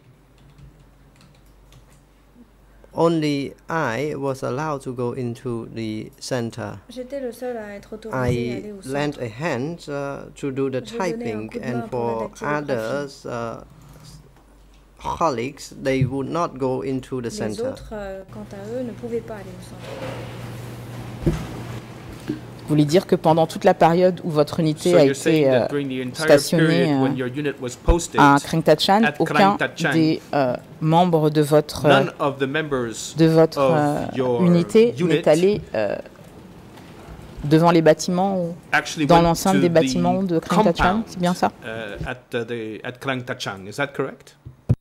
Only I was allowed to go into the center. J'étais le seul à être autorisé à aller I au lent centre. a hand uh, to do the J'ai donné un typing, coup de and main pour la for dactylographie. others uh, colleagues, they would not go into the Les center. autres, euh, quant à eux, ne pouvaient pas aller au centre. Vous voulez dire que pendant toute la période où votre unité So a you're saying été euh, that during the entire stationné period euh, when your unit was posted, à Krang Tachan, at aucun Krang Tachan, des euh, membres de votre, euh, none of the members de votre of euh, your unité unit n'est allé euh, devant les bâtiments ou actually dans went l'enceinte to des the bâtiments de Krang Tachan, compound, c'est bien ça? uh, at uh, the at Krang Tachan. Is that correct?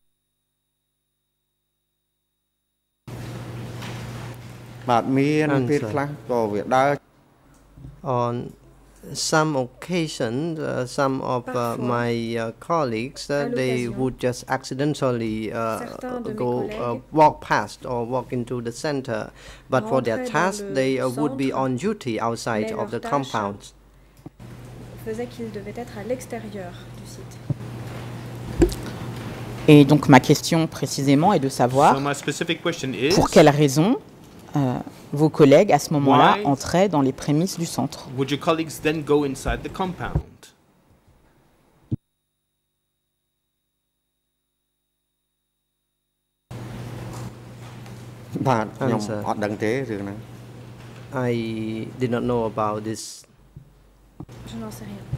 បាទមានពេលខ្លះក៏វាដើរ On some occasions, uh, some of uh, Parfois, my uh, colleagues, uh, à they l'occasion, would just accidentally uh, certains de mes go uh, collègues walk past or walk into the center, but for their rentraient dans task, le they uh, would be centre, on duty outside mais of the leur tâche compound. faisait qu'ils devaient être à l'extérieur du site. Et donc ma question précisément est de savoir So my specific question is, pour quelles raisons euh, vos collègues à ce moment-là Why? entraient dans les prémices du centre. would your colleagues then go inside the compound? បាទខ្ញុំ Answer. អត់ដឹងទេរឿងហ្នឹង I did not know about this. Je n'en sais rien.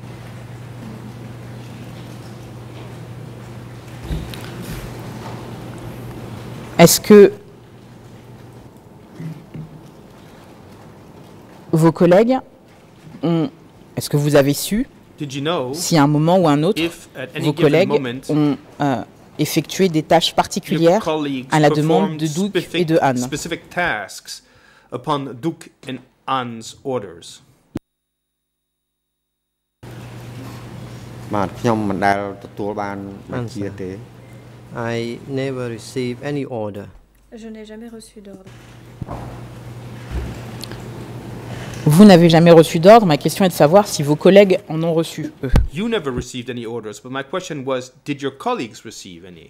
Est-ce que vos collègues ont... Est-ce que vous avez su Did you know si à un moment ou un autre, if at any vos given collègues moment ont euh, effectué des tâches your particulières colleagues à la demande performed de Duke et specific, de Anne? specific tasks upon Duke and Anne's orders? បាទខ្ញុំមិនដែលទទួលបានបញ្ជា Answer. ទេ I never received any order. Je n'ai jamais reçu d'ordre. Vous n'avez jamais reçu d'ordre. Ma question est de savoir si vos collègues en ont reçu, eux. You never received any orders, but my question was, did your colleagues receive any?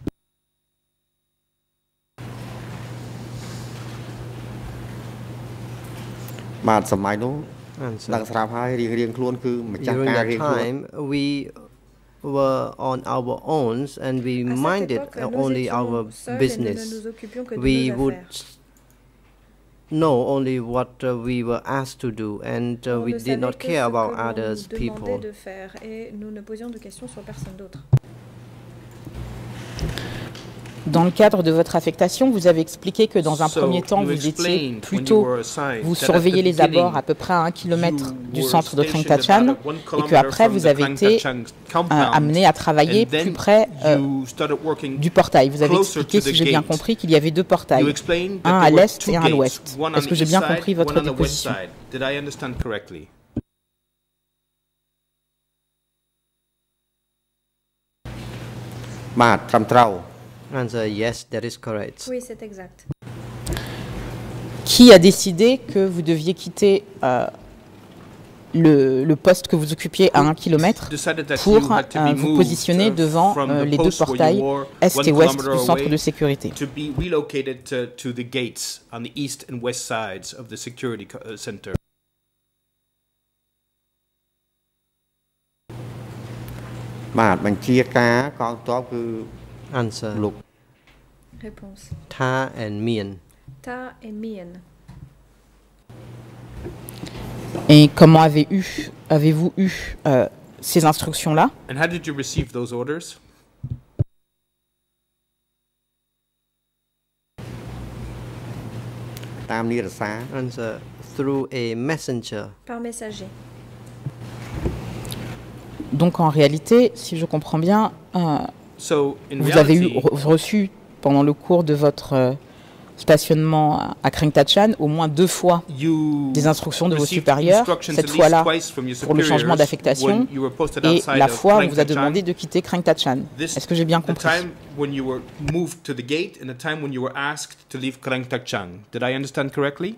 បាទសម័យនោះ Answer. ដឹងស្រាប់ហើយរៀងរៀងៗខ្លួនគឺម្ចាស់ During ការ that រៀងខ្លួន time, we were on our own and we À cette minded époque, uh, nous only étions our seuls et nous ne business. nous occupions que de We nos would affaires. know only what uh, we were asked to do, and uh, On we ne did savait not que care ce about que l'on others nous demandait people. de faire et nous ne posions de questions sur personne d'autre. Dans le cadre de votre affectation, vous avez expliqué que dans un So, premier temps, you vous étiez explained when you plutôt, were assigned vous that at surveillez the les abords beginning à peu près à un kilomètre you du were centre de Krang stationed Tachan about one et kilometer qu'après from vous the avez Krang été Tachan euh, compound, amené à travailler and then plus près euh, you started working du portail. Vous avez closer expliqué, to the si j'ai bien gate. compris, qu'il y avait deux You portails, explained that un à there were l'est two et un à gates, l'ouest. one on Est-ce que the j'ai bien east compris side, votre one on the west déposition? side. Did I understand correctly? ។ បាទត្រឹមត្រូវ Answer: yes, that is correct. Oui, c'est exact. Qui a décidé que vous deviez quitter euh, le, le poste que vous occupiez à un kilomètre Decided that pour you had to euh, be vous moved, positionner uh, devant from euh, the les deux post where you portails were est one et ouest kilometer du centre away de sécurité. to be relocated to, to the gates on the east and west sides of the security co- uh, center. បាទបញ្ជាការកងទ័ពគឺ Answer: លោក Réponse. Ta and Mien. Ta et Mien. Et comment avez eu, avez-vous eu euh, ces instructions-là? And how did you receive those orders? តាមនីរសារ Answer: through a messenger. Par messager. Donc en réalité, si je comprends bien, euh, So, in vous avez eu reality, re- reçu pendant le cours de votre euh, stationnement à- à Kreng Tachan au moins deux fois You des instructions de vos received supérieurs, instructions cette at least fois-là twice from your pour le changement superiors d'affectation when you were posted et outside la of fois où on Kreng vous a Tachan. demandé de quitter Kreng Tachan. This- Est-ce que j'ai bien the compris? time when you were moved to the gate and the time when you were asked to leave Kreng Tachan. Did I understand correctly?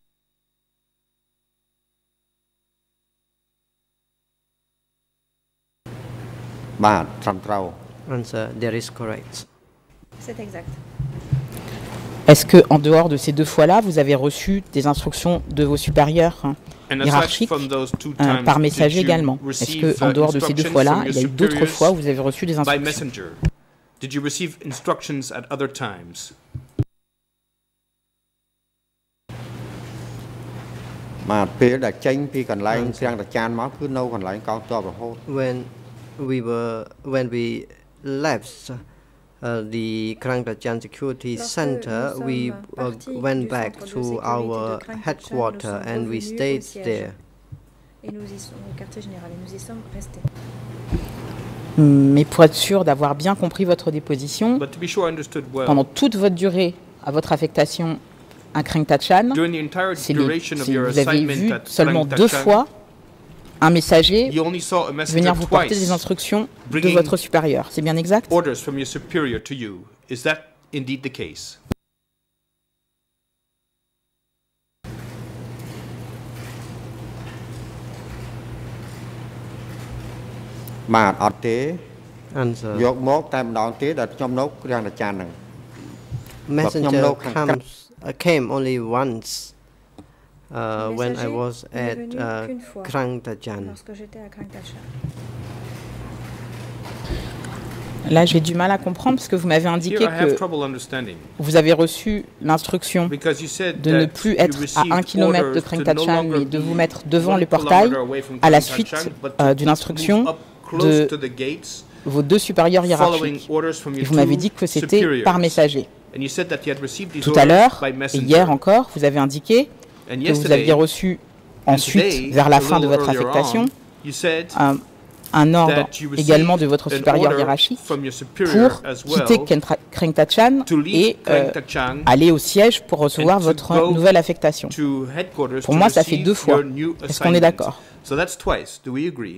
បាទត្រឹមត្រូវ Answer, that is correct. C'est exact. Est-ce que en dehors de ces deux fois-là, vous avez reçu des instructions de vos supérieurs hein, And aside hiérarchiques from those two euh, times, par did message you également? Est-ce receive, que en uh, dehors de ces deux instructions fois-là, from il y your a eu d'autres superiors fois où vous avez reçu des by instructions? messenger? Did you receive instructions at other times? បាទពេលដែលចេញពីកន្លែងគ្រាំងតាចានមកគឺនៅកន្លែងកងទ័ពរហូត When we were, when we left uh, the Krang Tachan Security Lorsque Center, nous we sommes uh, partis went du back centre de to sécurité our de Krang Tachan, headquarters nous sommes and we revenus au stayed siège. there. Et nous y sommes au quartier général et nous y sommes restés. Mais pour être sûr d'avoir bien compris votre déposition, But to be sure I understood well, pendant toute votre durée à votre affectation à Kreng Tachan, during the entire c'est les- duration of c'est- your vous avez assignment vu at seulement Krang deux Tachan, fois un messager you only saw a messenger venir vous porter des twice, instructions de bringing votre supérieur. C'est bien exact? orders from your superior to you. Is that indeed the case? ။ បាទអត់ទេ Answer. យកមកតែម្ដងទេដែលខ្ញុំនៅគ្រាំងតាចានហ្នឹង Messenger Nhâm Khang Cắt. comes, uh, came only once uh, when I Messager was n'est at venu uh, qu'une fois. Krang Tachan. Lorsque j'étais à Krang Tachan. Là, j'ai du mal à comprendre parce que vous m'avez indiqué Here I have que trouble understanding vous avez reçu l'instruction because you said de ne that plus you être à un received kilomètre de orders Kreng to no Tachan, longer mais de vous be mettre devant one le portail kilometer away from à la Krang suite Tachan, but euh, to d'une move instruction up close de to the gates, vos deux supérieurs following hiérarchiques. orders from Et your vous m'avez two dit que c'était superiors. par messager. And you said that you had received these Tout à orders l'heure by et messenger. hier encore, vous avez indiqué And que vous yesterday, aviez reçu and ensuite, today, vers la a fin de little votre earlier affectation, on, you said un, un ordre that you received également de votre an supérieur order hiérarchique from your superior pour as well quitter Kentra- Kreng Tachan to leave et euh, Krang Tachan aller au siège pour recevoir and to votre go nouvelle affectation. to headquarters Pour to moi, ça fait receive deux fois. your new Est-ce qu'on est assignment. d'accord? So that's twice. Do we agree?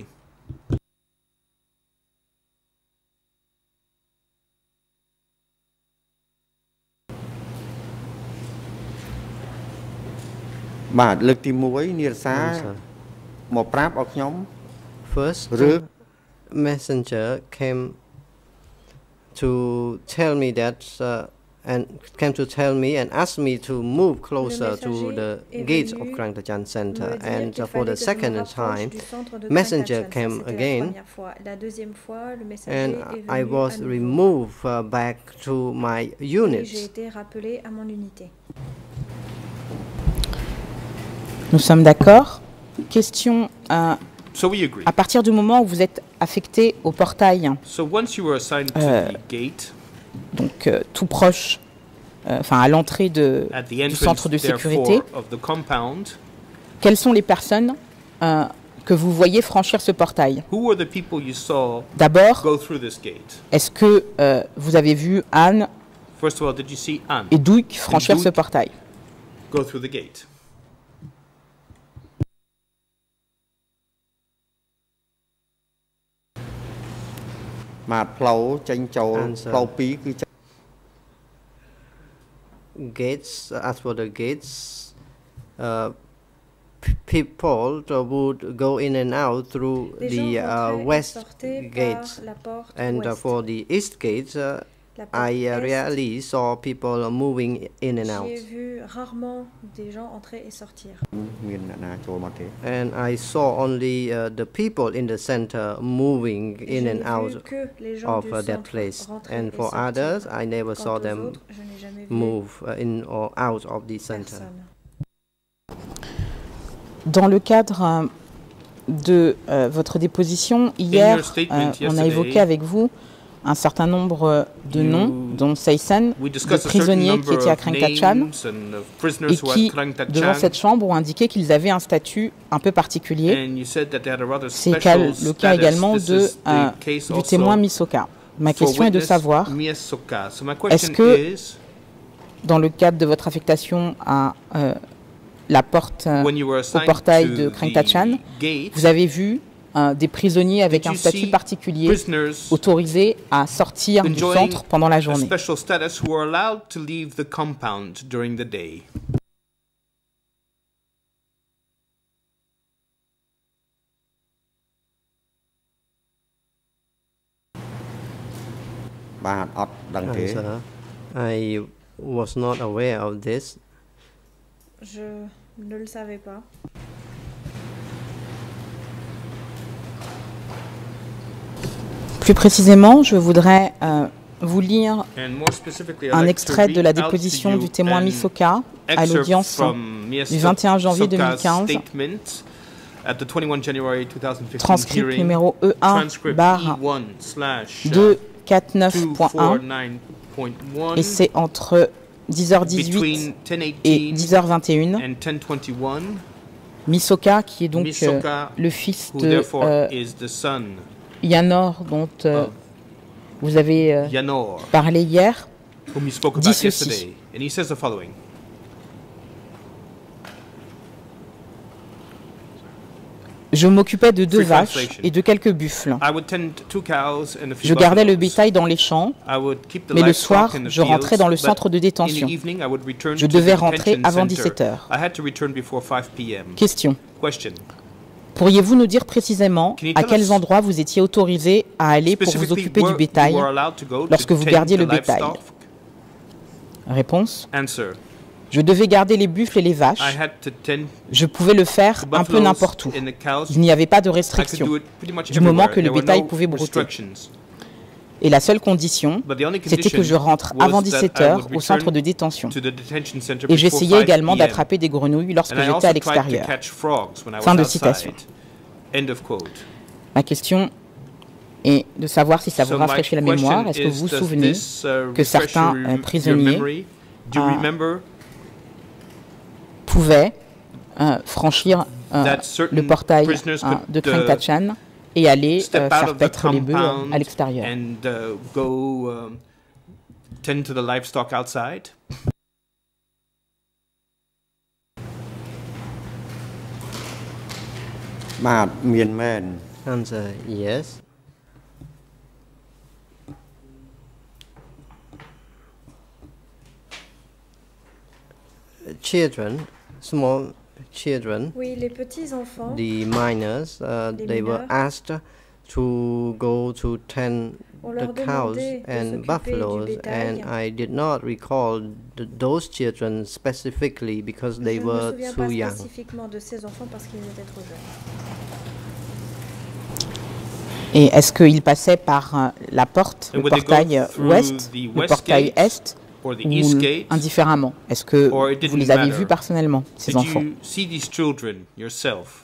။ បាទលើកទី1នារសា Answer. មកប្រាប់ឲ្យខ្ញុំ First, Re- messenger came to tell me that uh, and came to tell me and asked me to move closer to the messager est gates of venu Krang Tachan Me Center. dire And qu'il uh, for fallait the que je me second rapproche time, du centre de messenger Krang Tachan. came Ça, c'était again, la première fois. La deuxième fois, le messager and est I venu was à nouveau. removed uh, back to my Et j'ai units. été rappelé à mon unité. Nous sommes d'accord. Question, euh, So we agree. à partir du moment où vous êtes affecté au portail, So once you were assigned to Euh, the gate, donc euh, tout proche, euh, enfin à l'entrée de, at the du entrance, centre de sécurité, therefore, of the compound, quelles sont les personnes euh, que vous voyez franchir ce portail? who were the people you saw D'abord, go through this gate? est-ce que euh, vous avez vu Anne First of all, did you see Anne et Douik franchir Douik. ce portail? go through the gate? ။ បាទផ្លូវចេញចូល Answer. ផ្លូវពីរគឺចេញ Gates, uh, as for the gates, uh, p- people uh, would go in and out through Les the gens uh, rentraient et west sortaient gate, par la porte and uh, ouest. for the east gate, uh, La porte I uh, est, rarely saw people uh, moving in and out, j'ai vu rarement des gens entrer et sortir. មានអ្នកណាចូលមកទេ and I saw only uh, the people in the center moving Et in je and n'ai out vu que les gens of du uh, that centre place, rentrer and et for sortir. others, I never Quant saw aux them autres, je n'ai jamais vu move uh, in or out of the center. personne. Dans le cadre euh, de euh, votre déposition, hier, your statement euh, on a yesterday, évoqué avec vous un certain nombre de you- noms, dont Seysen, We de discussed a certain prisonniers qui number étaient à of Kreng Tachan, names and of prisoners et who qui, had Krang devant Tachan, cette chambre, ont indiqué qu'ils avaient un statut un peu particulier. and you said that they had a rather C'est special cal- le cas status. également This de, is the euh, case du also témoin Misoka. Ma for question est de witness savoir, Mie Soka. So my question que- is, dans le cadre de votre affectation à euh, la porte, euh, when you were au assigned portail to de Krengtachan, the gate, vous avez vu euh, des prisonniers avec did un you statut see particulier prisoners autorisés à sortir du enjoying centre pendant la a journée? special status who were allowed to leave the compound during the day? បាទអត់ដឹងទេ Answer. I was not aware of this. Je ne le savais pas. Plus précisément, je voudrais euh, vous lire And more specifically, I'd un like to extrait de la read out to déposition you du témoin an Misoka à excerpt l'audience from Mia du vingt et un janvier deux mille Soka's quinze, statement at the twenty-first January two thousand fifteen transcript hearing, numéro E un transcript barre E one slash deux cent quarante-neuf point un, two forty-nine point one, et c'est entre dix heures dix-huit between ten et eighteen dix heures vingt et une. and ten twenty-one, Misoka, qui est donc euh, Misoka, le fils who de therefore euh, is the son Yanor, dont euh, of vous avez euh, Yanor, parlé hier, whom you spoke dit about ceci. yesterday. And he says the following. Je m'occupais de deux Free vaches translation. et de quelques buffles. I would tend two cows and a few Je gardais le buffaloes. bétail dans les champs, I would keep the mais le livestock soir, in the je rentrais dans le fields, centre de but détention. in the evening, I would return Je to devais the rentrer detention avant center. dix-sept heures. I had to return before five p m Question. Question. Pourriez-vous nous dire précisément Can you à tell quels us endroits vous étiez autorisé à aller pour vous Specifically, occuper du where bétail? you were allowed to go lorsque to vous tend gardiez the le bétail? livestock? Réponse. Answer. Je devais garder les buffles et les I vaches. had to tend Je pouvais le faire the un peu buffaloes n'importe où. and the cows. Il n'y avait pas de I could restriction. do it pretty much du moment everywhere. que le There were bétail no pouvait brouter. restrictions. Et la seule condition, But the only c'était que je condition rentre was avant that dix-sept I heures would au centre return de détention. to the detention center Et before j'essayais five également p m. d'attraper des grenouilles lorsque And I j'étais also à tried to l'extérieur. catch frogs when I was Fin de outside. citation. End of quote. Ma question est de savoir si ça vous So my rafraîchit la mémoire. question Est-ce que vous vous is, does souvenez this, uh, que refresh certains, your- euh, your prisonniers, memory? Do you euh, remember pouvaient euh, franchir euh, that certain le portail prisoners hein, could, de uh, Krengtachan et aller euh, step out faire of the paître les bœufs euh, compound à l'extérieur? and uh, go um, tend to the livestock outside? Bah, បាទមានមែន Answer. Yes. Children, small children, Oui, les petits enfants. the minors, uh, Les they were mineurs. asked to go to tend On the leur cows demandait de and s'occuper du buffaloes, bétail. and I did not recall th- those children specifically because they Je ne me were souviens too pas young. spécifiquement de ces enfants parce qu'ils étaient trop jeunes. Et est-ce qu'ils passaient par euh, la porte, And le would they go portail euh, through ouest, the le west portail gate est, or the ou east gate? indifféremment? Est-ce que Or it vous didn't les avez matter? vus personnellement, ces Did enfants? you see these children yourself?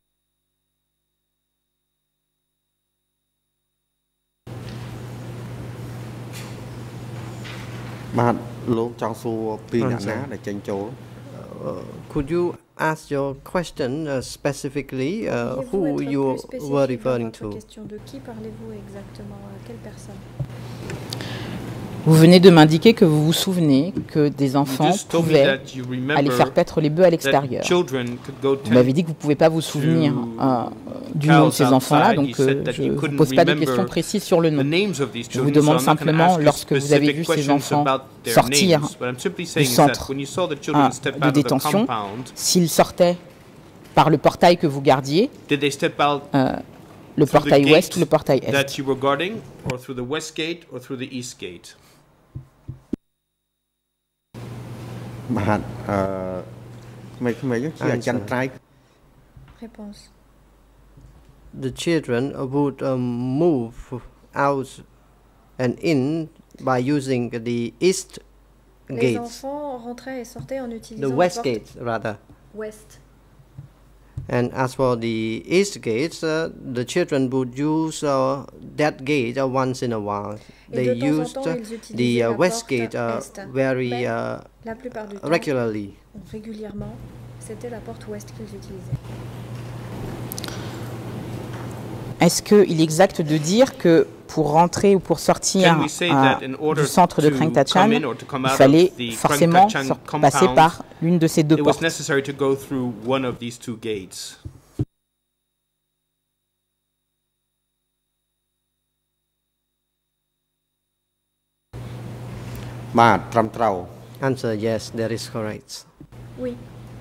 បាទលោកចង់សួរពីអ្នកណា Answer. ដែលចេញចូល Uh, could you ask your question uh, specifically uh, Pourriez-vous who être you plus spécifique were dans referring votre to? question? De qui parlez-vous exactement? À quelle personne? Vous venez de m'indiquer que vous vous souvenez que des You enfants just told me pouvaient that you aller faire remember paître les bœufs à that l'extérieur. children could go Vous m'avez tend dit que vous ne pouvez pas vous souvenir to euh, du nom de ces cows enfants-là, outside. donc You said euh, that je you ne vous couldn't pose pas de remember questions précises sur le the nom. names of these Je vous children, demande so I'm not gonna simplement, ask you lorsque vous avez specific vu ces questions enfants about their sortir names. What I'm simply du saying is centre, that when you saw the children ah, step de out of the détention, compound, s'ils sortaient par le portail que vous gardiez, did they step out euh, le through the portail gate ouest ou le portail est? that you were guarding, or through the west gate, or through the east gate? បាទអឺក្មេងៗហ្នឹងជាអចិន្ត្រៃយ៍ Réponse. The children uh, would um, move out and in by using the east Les gates, enfants rentraient et sortaient en utilisant the la west porte gate rather. ouest. And as for the east gates, uh, the children would use uh, that gate uh, once in a while. Et They de temps en used temps, uh, ils utilisaient the uh, la west porte gate uh, est. very Mais uh, la plupart du temps, regularly. régulièrement, c'était la porte ouest qu'ils utilisaient. Est-ce qu'il est exact de dire que pour rentrer ou pour sortir Can we say euh, that in order du centre de to Kreng Tachan, come in or to come il out fallait of the forcément Kreng Tachan sor- passer compound, par l'une de ces deux it was portes. necessary to go through one of these two gates? បាទត្រឹមត្រូវ Answer: yes, that is correct. Oui.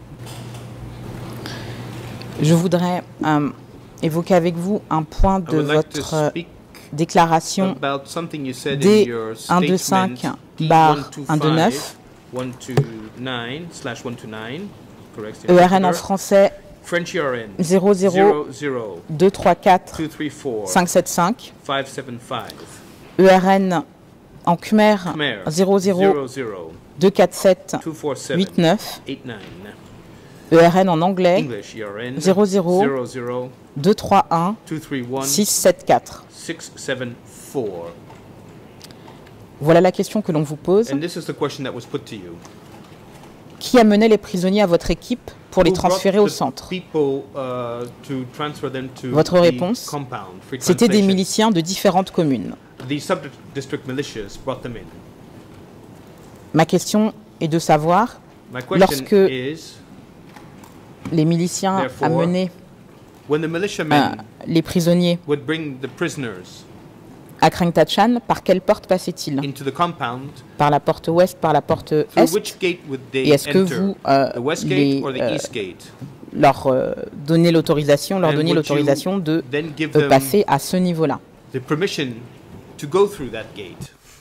Je voudrais euh, évoquer avec vous un point I de would like to votre euh, speak déclaration about something you said D in your un deux cinq statement barre un deux neuf one two nine slash one two nine, correct? E R N en français French E R N zéro zéro zero deux trois quatre two three four cinq sept cinq, five seven five. E R N en Khmer Khmer zéro zéro zero deux quatre sept two four seven huit neuf, eight nine. E R N en anglais English E R N zéro zéro zero zero deux trois un two three one six sept quatre. six seven four. Voilà la question que l'on vous pose. And this is the question that was put to you. Qui amenait les prisonniers à votre équipe pour les Who brought transférer au the centre? people, uh, to transfer them to Votre the réponse? compound? Free C'était des translation. miliciens de différentes communes. The sub-district militias brought them in. Ma question est de savoir, My question lorsque is, les miliciens Therefore, amenaient when the euh, militiamen les prisonniers would bring the prisoners à Kreng Tachan, par quelle porte passaient-ils? into the compound, Par la porte ouest, par la porte through est? which gate would they Et est-ce que enter? vous euh, The west les, gate or the euh, east gate? leur euh, donnez l'autorisation, leur And donniez would l'autorisation you de then give euh, them passer à ce niveau-là? the permission to go through that gate?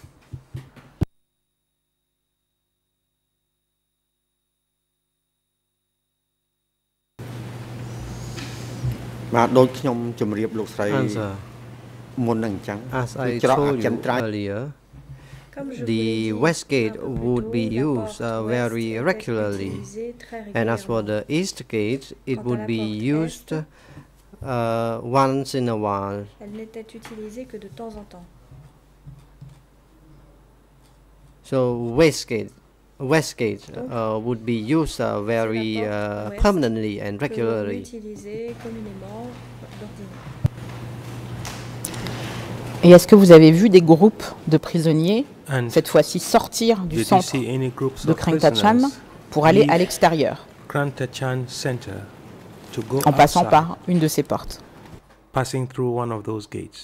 បាទដូចខ្ញុំជម្រាបលោកស្រី Answer: មុននឹងអញ្ចឹង as គឺ I ច្រកអ told ចិ you ន្ត្រៃយ៍ earlier, Comme je vous l'ai the dit west gate un peu plus would tôt, be la used porte uh, ouest very était regularly, utilisée très and as for régulièrement. the east gate, it Quant à would la be porte used est, uh, once in a while. Elle n'était utilisée que de temps en temps. So west gate, west gate uh, would be used uh, very porte uh, ouest permanently and Que l'on regularly. utilisait communément d'ordinaire. Et est-ce que vous avez vu des groupes de prisonniers, And cette fois-ci sortir du did you centre see any groups de of Kreng Tachan prisoners pour aller à leave l'extérieur, Kreng Tachan Center to go en passant outside, par une de ces portes? passing through one of those gates?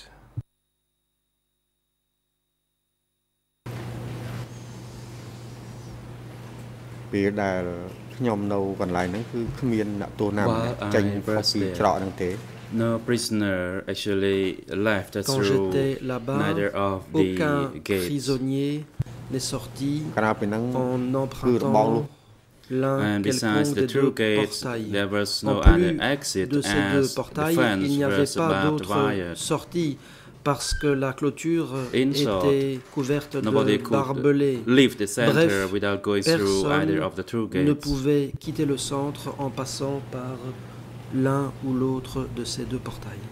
ពេលដែលខ្ញុំនៅកន្លែងហ្នឹងគឺគ្មានអ្នកទោសណាម្នាក់ While ចេញ I ពី was there, ច្រកហ្នឹងទេ no prisoner actually left Quand through j'étais là-bas, neither of aucun the gates. prisonnier n'est sorti ក្រៅពីហ្នឹង en គឺរបងនោះ empruntant l'un And besides quelconque the des two deux gates, portails. there was En no plus other exit de ces deux as the portails, fence il n'y avait was pas about d'autre wired. sortie parce que la clôture Inside, était couverte Nobody de could barbelés. leave the center Bref, without going through either Personne of the two ne gates. pouvait quitter le centre en passant par l'un ou l'autre de ces deux portails.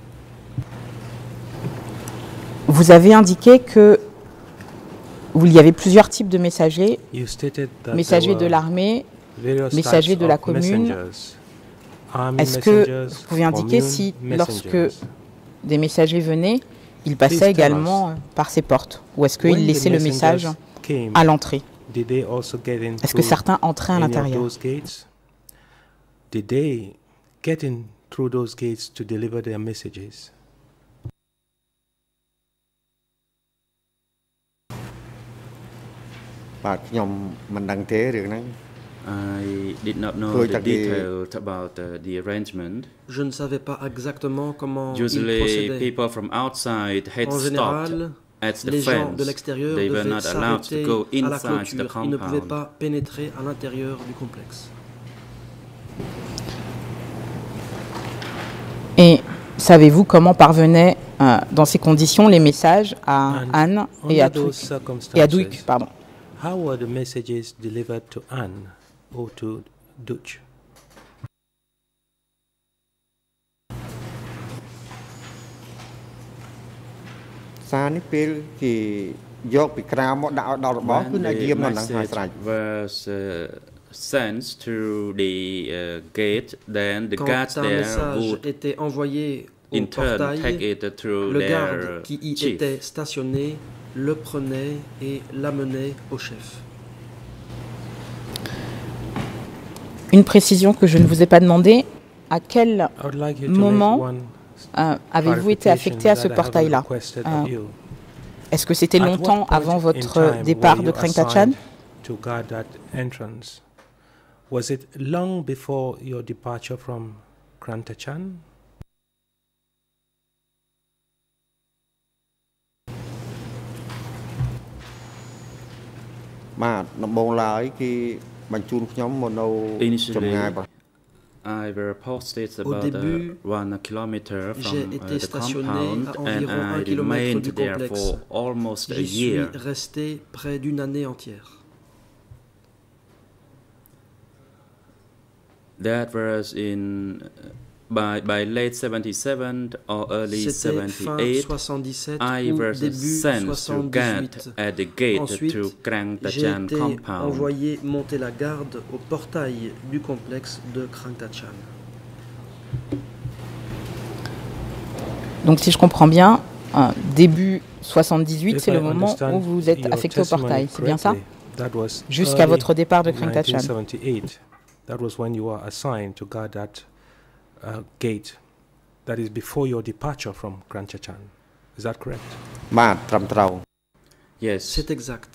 Vous avez indiqué que il y avait plusieurs types de messagers, You stated that messagers there de were l'armée. various messagers types de la of commune. messengers. Army Est-ce que messengers, vous pouvez indiquer commune si lorsque messengers. des messagers venaient, ils passaient Please tell également us. euh, par ces portes? Ou est-ce When qu'ils the laissaient le message messengers came, à l'entrée? did they also get in Est-ce que through certains entraient à any of l'intérieur? those gates? Did they get in through those gates to deliver their messages? បាទខ្ញុំមិនដឹងទេរឿងហ្នឹង I did not know Thôi the chắc đi- details about uh, the arrangement. Je ne savais pas exactement comment ils Usually, procédaient. people from outside had En stopped général, at the les gens fence. de l'extérieur They were devaient not allowed to s'arrêter go à la inside the clôture. Ils ne pouvaient compound. pas pénétrer à l'intérieur du complexe. Et savez-vous comment parvenaient euh, dans ces conditions les messages à And Anne et under à, those Tuik, circumstances, et à Duik, pardon. how were the messages delivered to Anne or to Dutch? សារនេះពេលគេយកពីក្រៅមកដាក់ឲ្យដល់របស់គឺ When អ្នក the យាមនៅហ្នឹងហើយ message ស្រេច was uh, sent through the uh, gate, then the Quand guards un there message would était envoyé au in turn portail, take it through le their garde qui y chief. était stationné le prenait et l'amenait au chef. Une précision que je ne vous ai pas demandé, à quel I would like you to moment make one euh, avez-vous été affecté à ce clarification that I haven't portail-là? requested Euh, of you. Est-ce que c'était At longtemps what point avant in votre time départ were de you Kreng Tachan? assigned to guard that entrance? Was it long before your departure from Kreng Tachan? Màដំបូងឡើយគេបញ្ជូនខ្ញុំមកនៅចម្ងាយ Initially, I were posted Au about début, uh, one kilometer from j'ai uh, été the stationné compound, à and environ un I kilomètre remained du there complexe. for almost a J'y suis year. resté près d'une année entière. That was in uh, by by late seventy-seven or early C'était fin seventy-eight. soixante-dix-sept I ou was début sent to soixante-dix-huit. guard at the gate Ensuite, to Kreng J'ai Tachan été compound. envoyé monter la garde au portail du complexe de Kreng Tachan. Donc si je comprends bien, euh, début soixante-dix-huit, If c'est I le moment understand où vous êtes your affecté au testimony portail, c'est bien ça? correctly, that was Jusqu'à early votre départ de Kreng Tachan. nineteen seventy-eight. That was when you were assigned to guard that uh, gate. That is before your departure from Kreng Tachan. Is that correct? បាទត្រឹមត្រូវ Yes. C'est exact.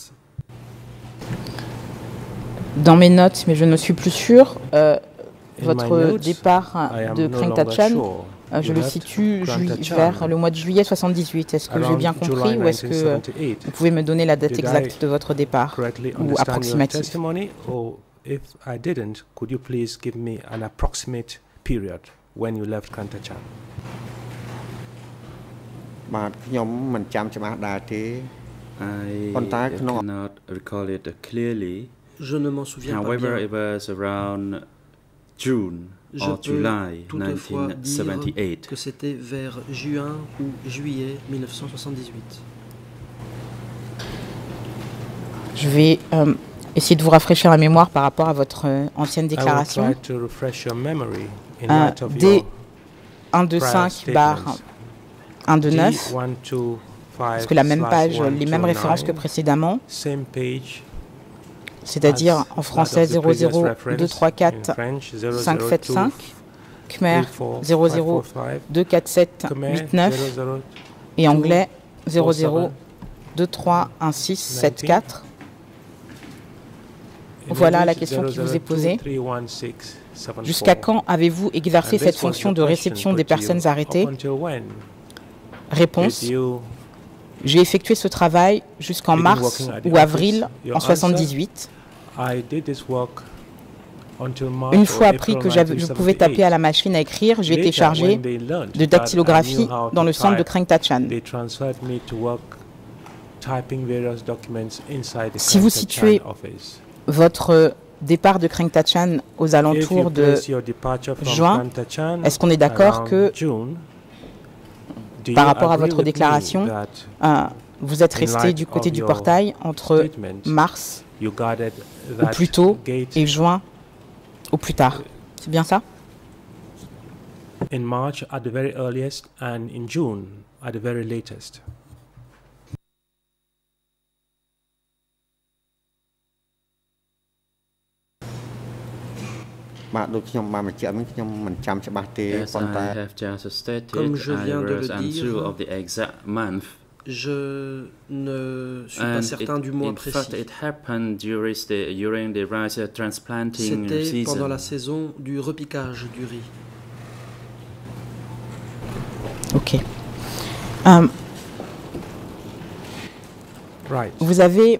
Dans mes notes, mais je ne suis plus sûr, euh, In votre my notes, départ I am de no Kreng longer Tachan, sure. euh, je You le left situe Kreng jui- Tachan vers le mois de juillet soixante-dix-huit. Est-ce que j'ai around bien compris July ou est-ce que euh, nineteen seventy-eight. vous pouvez me donner la date Did I exacte de votre départ Correctly ou understand your approximative? testimony, or if I didn't, could you please give me an approximate period when you left Kreng Tachan? បាទខ្ញុំមិនចាំច្បាស់ដែរទេ I Còn ta không- cannot recall it clearly. Je ne m'en souviens However, pas bien. it was around June Je or peux July toutefois nineteen dire seventy-eight. que c'était vers juin ou juillet mille neuf cent soixante-dix-huit. Je vais euh, essayer de vous rafraîchir la mémoire par rapport à votre euh, ancienne I will déclaration. try to refresh your memory in Euh, light of D your un deux prior cinq barre statements. un deux neuf, D one two five parce que la même slash page, one les two mêmes références que nine, précédemment, same page, c'est-à-dire as en that français of the zéro previous zéro reference, deux trois in quatre French, zéro cinq zéro sept two cinq, Khmer three four zéro five zéro four five, deux quatre sept Khmer huit neuf zéro zéro et anglais zéro four zéro seven deux trois un six sept nineteen. quatre. in Voilà la English, question qui zéro vous zéro est posée. two three one six seven Jusqu'à four. quand avez-vous exercé And cette this was fonction the de question réception put des to you. personnes arrêtées? Up until when Réponse: did you j'ai effectué ce travail jusqu'en begin mars working at the ou avril office? Your en answer: soixante-dix-huit. I did this work until March Une or fois appris April que j'avais- je pouvais taper à la machine à écrire, j'ai été Later, chargé when they learned de that I dactylographie knew how dans to le centre de type, Kreng Tachan. they transferred me to work typing various documents inside the Si vous Kreng situez Tachan office. Votre départ de Kreng Tachan aux If you alentours de place your departure from juin, Kreng Tachan est-ce qu'on est d'accord around que June, do par you rapport à agree votre with me déclaration, that euh, vous êtes in resté light du côté of du your portail entre statement, mars you guarded au that plus tôt gate et juin au plus tard? C'est bien ça? in March at the very earliest and in June at the very latest? បាទដូចខ្ញុំបានបញ្ជាក់ហ្នឹងខ្ញុំមិនចាំច្បាស់ទេ Yes, ប៉ុន្តែ I have just stated. Comme je I viens de was le unsure dire, of the exact month. Je ne suis pas And certain it- du mois in fact, précis. it happened during the during the rice transplanting C'était pendant la season. saison du repiquage du riz. Ok. Euh, Right. vous avez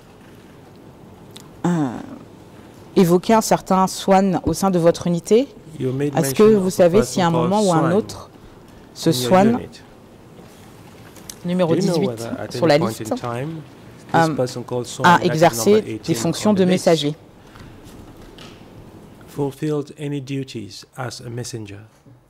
euh, évoqué un certain Swan au sein de votre unité. You made Est-ce que mention vous of a savez person si à un called moment ou à un Swan autre, ce in your Swan, unit. numéro Do you know dix-huit whether at sur any la point liste, in time this euh, person called Swan, a that's exercé number des eighteen fonctions on de the list, messager? fulfilled any duties as a messenger?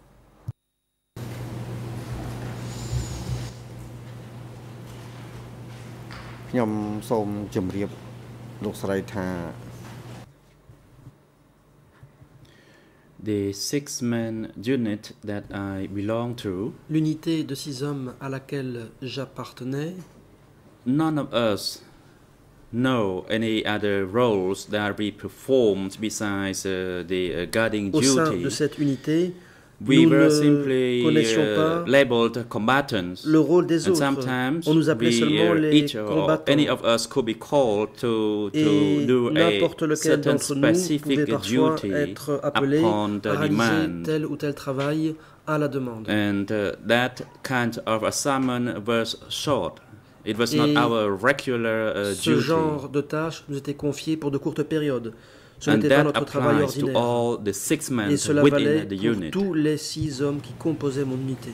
"ខ្ញុំសូមជម្រាបលោកស្រីថា The six-man unit that I belong to, L'unité de six hommes à laquelle j'appartenais, none of us know any other roles that we performed besides uh, the uh, guarding au sein duty. de cette unité, We nous were ne simply connaissions uh, pas labeled combatants. le rôle des And autres. sometimes On nous appelait we, seulement uh, les each or any combattants. of us could be called to, to Et do a n'importe lequel certain d'entre nous pouvait specific parfois duty être appelé upon the à réaliser demand. tel ou tel travail à la demande. And uh, that kind of assignment was short. It was Et not our regular uh, Ce duty. genre de tâches nous était confié pour de courtes périodes. Ce And n'était pas that notre travail applies to ordinaire. all the six men Et cela within valait the pour unit. tous les six hommes qui composaient mon unité.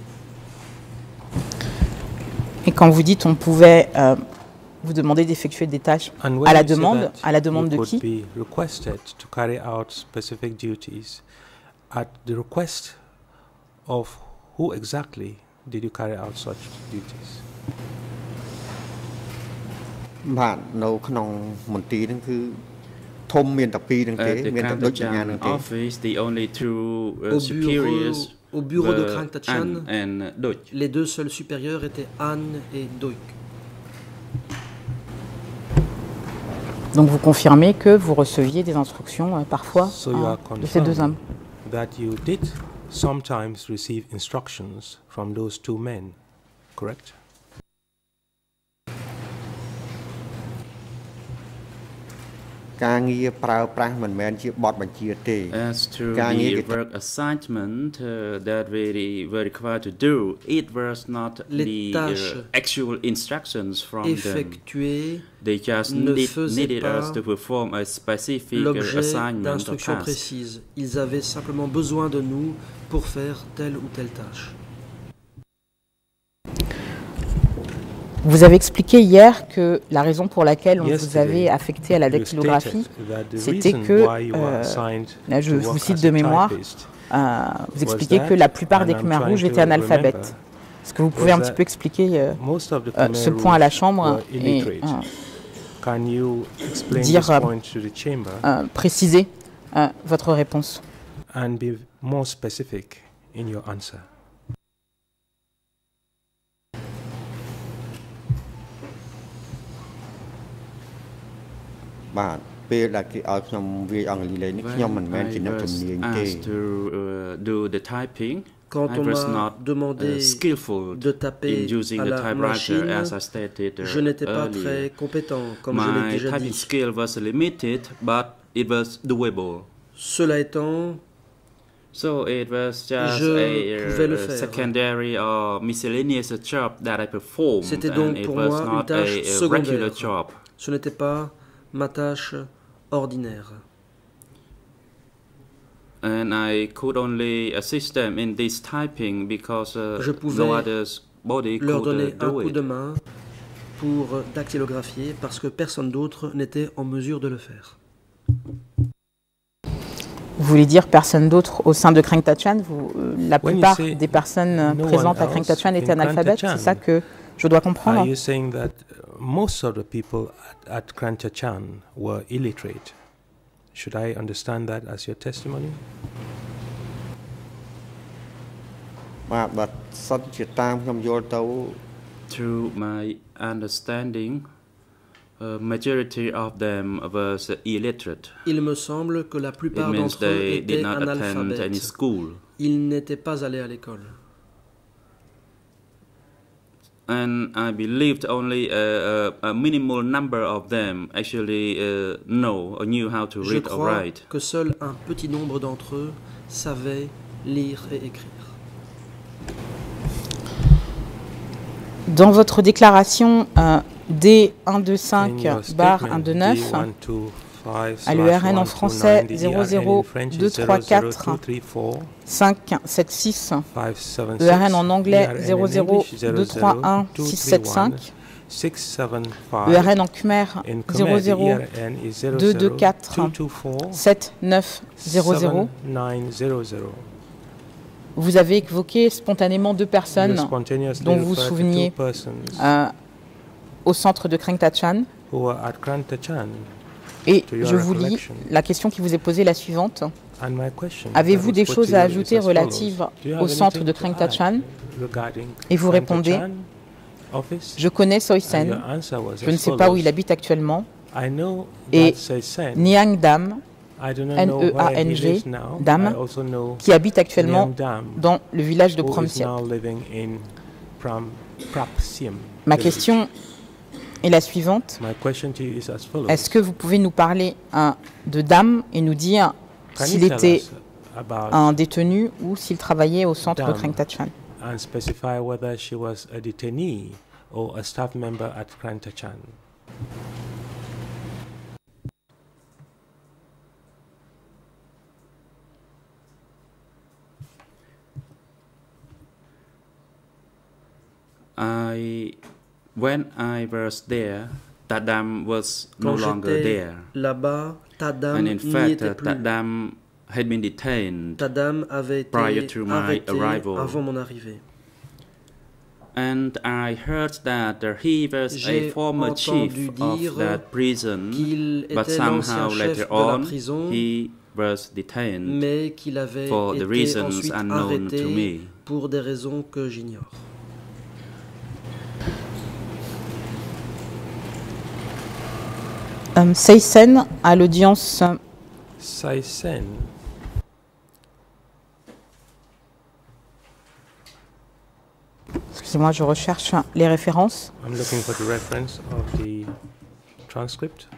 Et quand vous dites on pouvait euh, vous demander d'effectuer des tâches And à when la you say demande, that à la demande you de could qui? be requested to carry out specific duties, at the request of who exactly did you carry out such duties? បាទនៅក្នុងមន្ទីរហ្នឹងគឺធំមានតែពីរហ្នឹងទេ At the មានតែដូចជាយ៉ាងហ្នឹង Krantachan ទេ office, the only two uh, Au superiors bureau, au bureau de were Krantachan, Anne and Dutch. les deux seuls supérieurs étaient Anne et Doik. Donc vous confirmez que vous receviez des instructions euh, parfois So you hein, are de ces deux hommes. confirming that you did sometimes receive instructions from those two men, correct? As to the work assignment uh, that we were required to do, it was not Les the tâches uh, actual instructions from them. Effectuées They just ne need, faisaient needed us pas to perform a specific uh, l'objet assignment or d'instructions task. précises. Ils avaient simplement besoin de nous pour faire telle ou telle tâche. Vous avez expliqué hier que la raison pour laquelle on vous Yesterday, avait affecté à la You dactylographie, stated that the c'était reason que, why you were euh, assigned là je to vous work cite as de a mémoire, typist euh, vous was expliquez that, que la plupart des and I'm Khmer trying rouges to étaient analphabètes. remember, Est-ce que vous pouvez was un petit that peu expliquer euh, most of the euh, Khmer ce point à la Rouge Chambre were et illiterate. euh, Can you explain dire, this euh, point to the chamber euh, préciser euh, votre réponse? and be more specific in your answer? When I was asked to uh, do the typing, Quand I on was m'a not demandé uh, skillful de in taper using à the la typewriter, machine, as I stated uh, je n'étais pas earlier. très compétent, comme je l'ai My déjà typing dit. skill was limited, but it was doable. Cela étant, So it was just Je a, pouvais le uh, faire. secondary or miscellaneous job that I performed, C'était and donc it pour was moi une not tâche a, a regular secondaire. job. Ce n'était pas ma tâche ordinaire. And I could only assist them in this typing because uh, Je pouvais no other body Leur could uh, donner un do coup it. de main pour dactylographier parce que personne d'autre n'était en mesure de le faire. Vous voulez dire personne d'autre au sein de Krantachan? Vous, euh, La When you plupart say des personnes euh, no one présentes à else Krantachan étaient in analphabètes, c'est Krantachan, ça que je dois comprendre? Are you saying that uh, most of the people at, at Krantachan were illiterate? Should I understand that as your testimony? បាទបាទសិនជាតាមខ្ញុំយល់ទៅ To my understanding, uh, majority of them was uh, illiterate. Il me semble que la It plupart means d'entre eux they did étaient not attend any analphabètes. school. Ils n'étaient pas allés à l'école. And I believed only a, a, a minimal number of them actually uh, know or knew how to Je read or crois write. que seul un petit nombre d'entre eux savaient lire et écrire. Dans votre déclaration euh, D cent vingt-cinq In your barre statement, cent vingt-neuf, D one two five à l'U R N en slash français one two nine, zéro the zéro E R N in French deux is trois quatre zéro zéro two three four cinq sept six, five seven E R N six, en anglais E R N zéro in zéro English deux trois un two six three sept one cinq, six seven five. E R N en Khmer In zéro Khmer, the zéro E R N is zero deux deux zéro quatre two two four sept neuf zéro zéro. seven nine zero zero. Vous avez évoqué spontanément deux personnes You spontaneously dont vous vous refer to souveniez two persons euh, au centre de Krantachan. who were at Krantachan. Et to your je vous lis recollection. la question qui vous est posée, la suivante. And my question Avez-vous that des was put choses to à you ajouter is as follows. relatives Do you au have centre anything de to Kreng add Tachan? regarding Et vous Kreng répondez, Tachan office? Je connais Soi And Sen, your answer was je ne as sais pas où follows. il habite actuellement, I know et that Soi Sen, Niang Dam, I do not N know E A where he N G, lives now. Dam, I also know qui habite actuellement Niang Dam, dans le village de who Phrom is Siep. now living in Pram, Prap Siem Ma village. question est la suivante. My question to you is as follows. Est-ce que vous pouvez nous parler hein, de Dam et nous dire Can s'il you tell était us about un détenu ou s'il travaillait au centre de Dam Kreng Tachan? and specify whether she was a detainee or a staff member at Kreng Tachan? I, when I was there, Tadam was no Quand longer j'étais there. là-bas, Tadam And in n'y fact, était uh, plus. Tadam had been detained. Tadam avait été prior to my arrêté arrival. avant mon arrivée. And I heard that uh, he was a J'ai former chief entendu of dire that prison, qu'il but était somehow l'ancien chef later de la on prison, he was detained mais qu'il avait for the été reasons ensuite unknown to arrêté me. pour des raisons que j'ignore. Euh, Sei Sen, à l'audience Sai Sen, excusez-moi, je recherche les références. I'm looking for the reference of the transcript.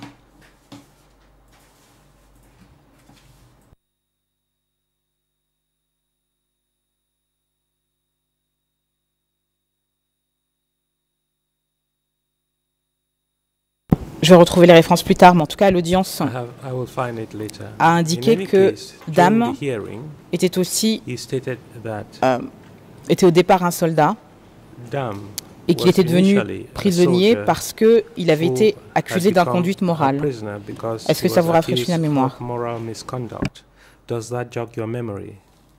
Je vais retrouver les références plus tard, mais en tout cas, l'audience I, have, I will find it later. a In indiqué any que case, during Dam the hearing, était aussi he stated that euh, était au départ un soldat Dam et qu'il was était devenu initially a prisonnier soldier parce qu'il avait who été had accusé become d'inconduite a morale. prisoner because Est-ce que he ça was vous rafraîchit accused la mémoire? of moral misconduct. Does that jog your memory?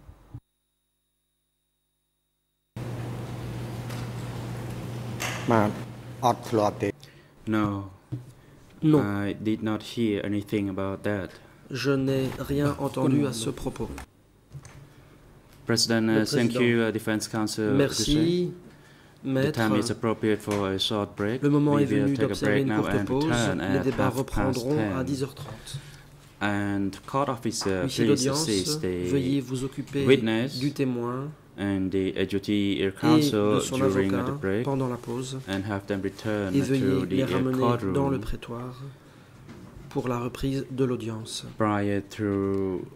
បាទអត់ធ្លាប់ទេ No, Non, I did not hear anything about that. je n'ai rien entendu à ce propos. President, Le uh, thank président. you, uh, Defense Counsel. Merci, The maître. time is appropriate for a short break. Le moment We est will venu take a d'observer break une now courte and pause. return Les at débats half past reprendront à ten. dix heures trente. And court officer, Huissier please d'audience, assist veuillez the vous occuper witness du témoin and the adjutee et counsel de son during avocat the break pendant la pause and have them return et to veuillez the les uh, ramener dans le courtroom prétoire pour la reprise de l'audience prior to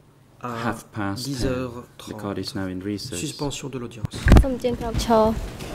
à half past dix ten. heures The court is trente. now in recess. Suspension de l'audience. សូមអញ្ជើញក្រោកឈរ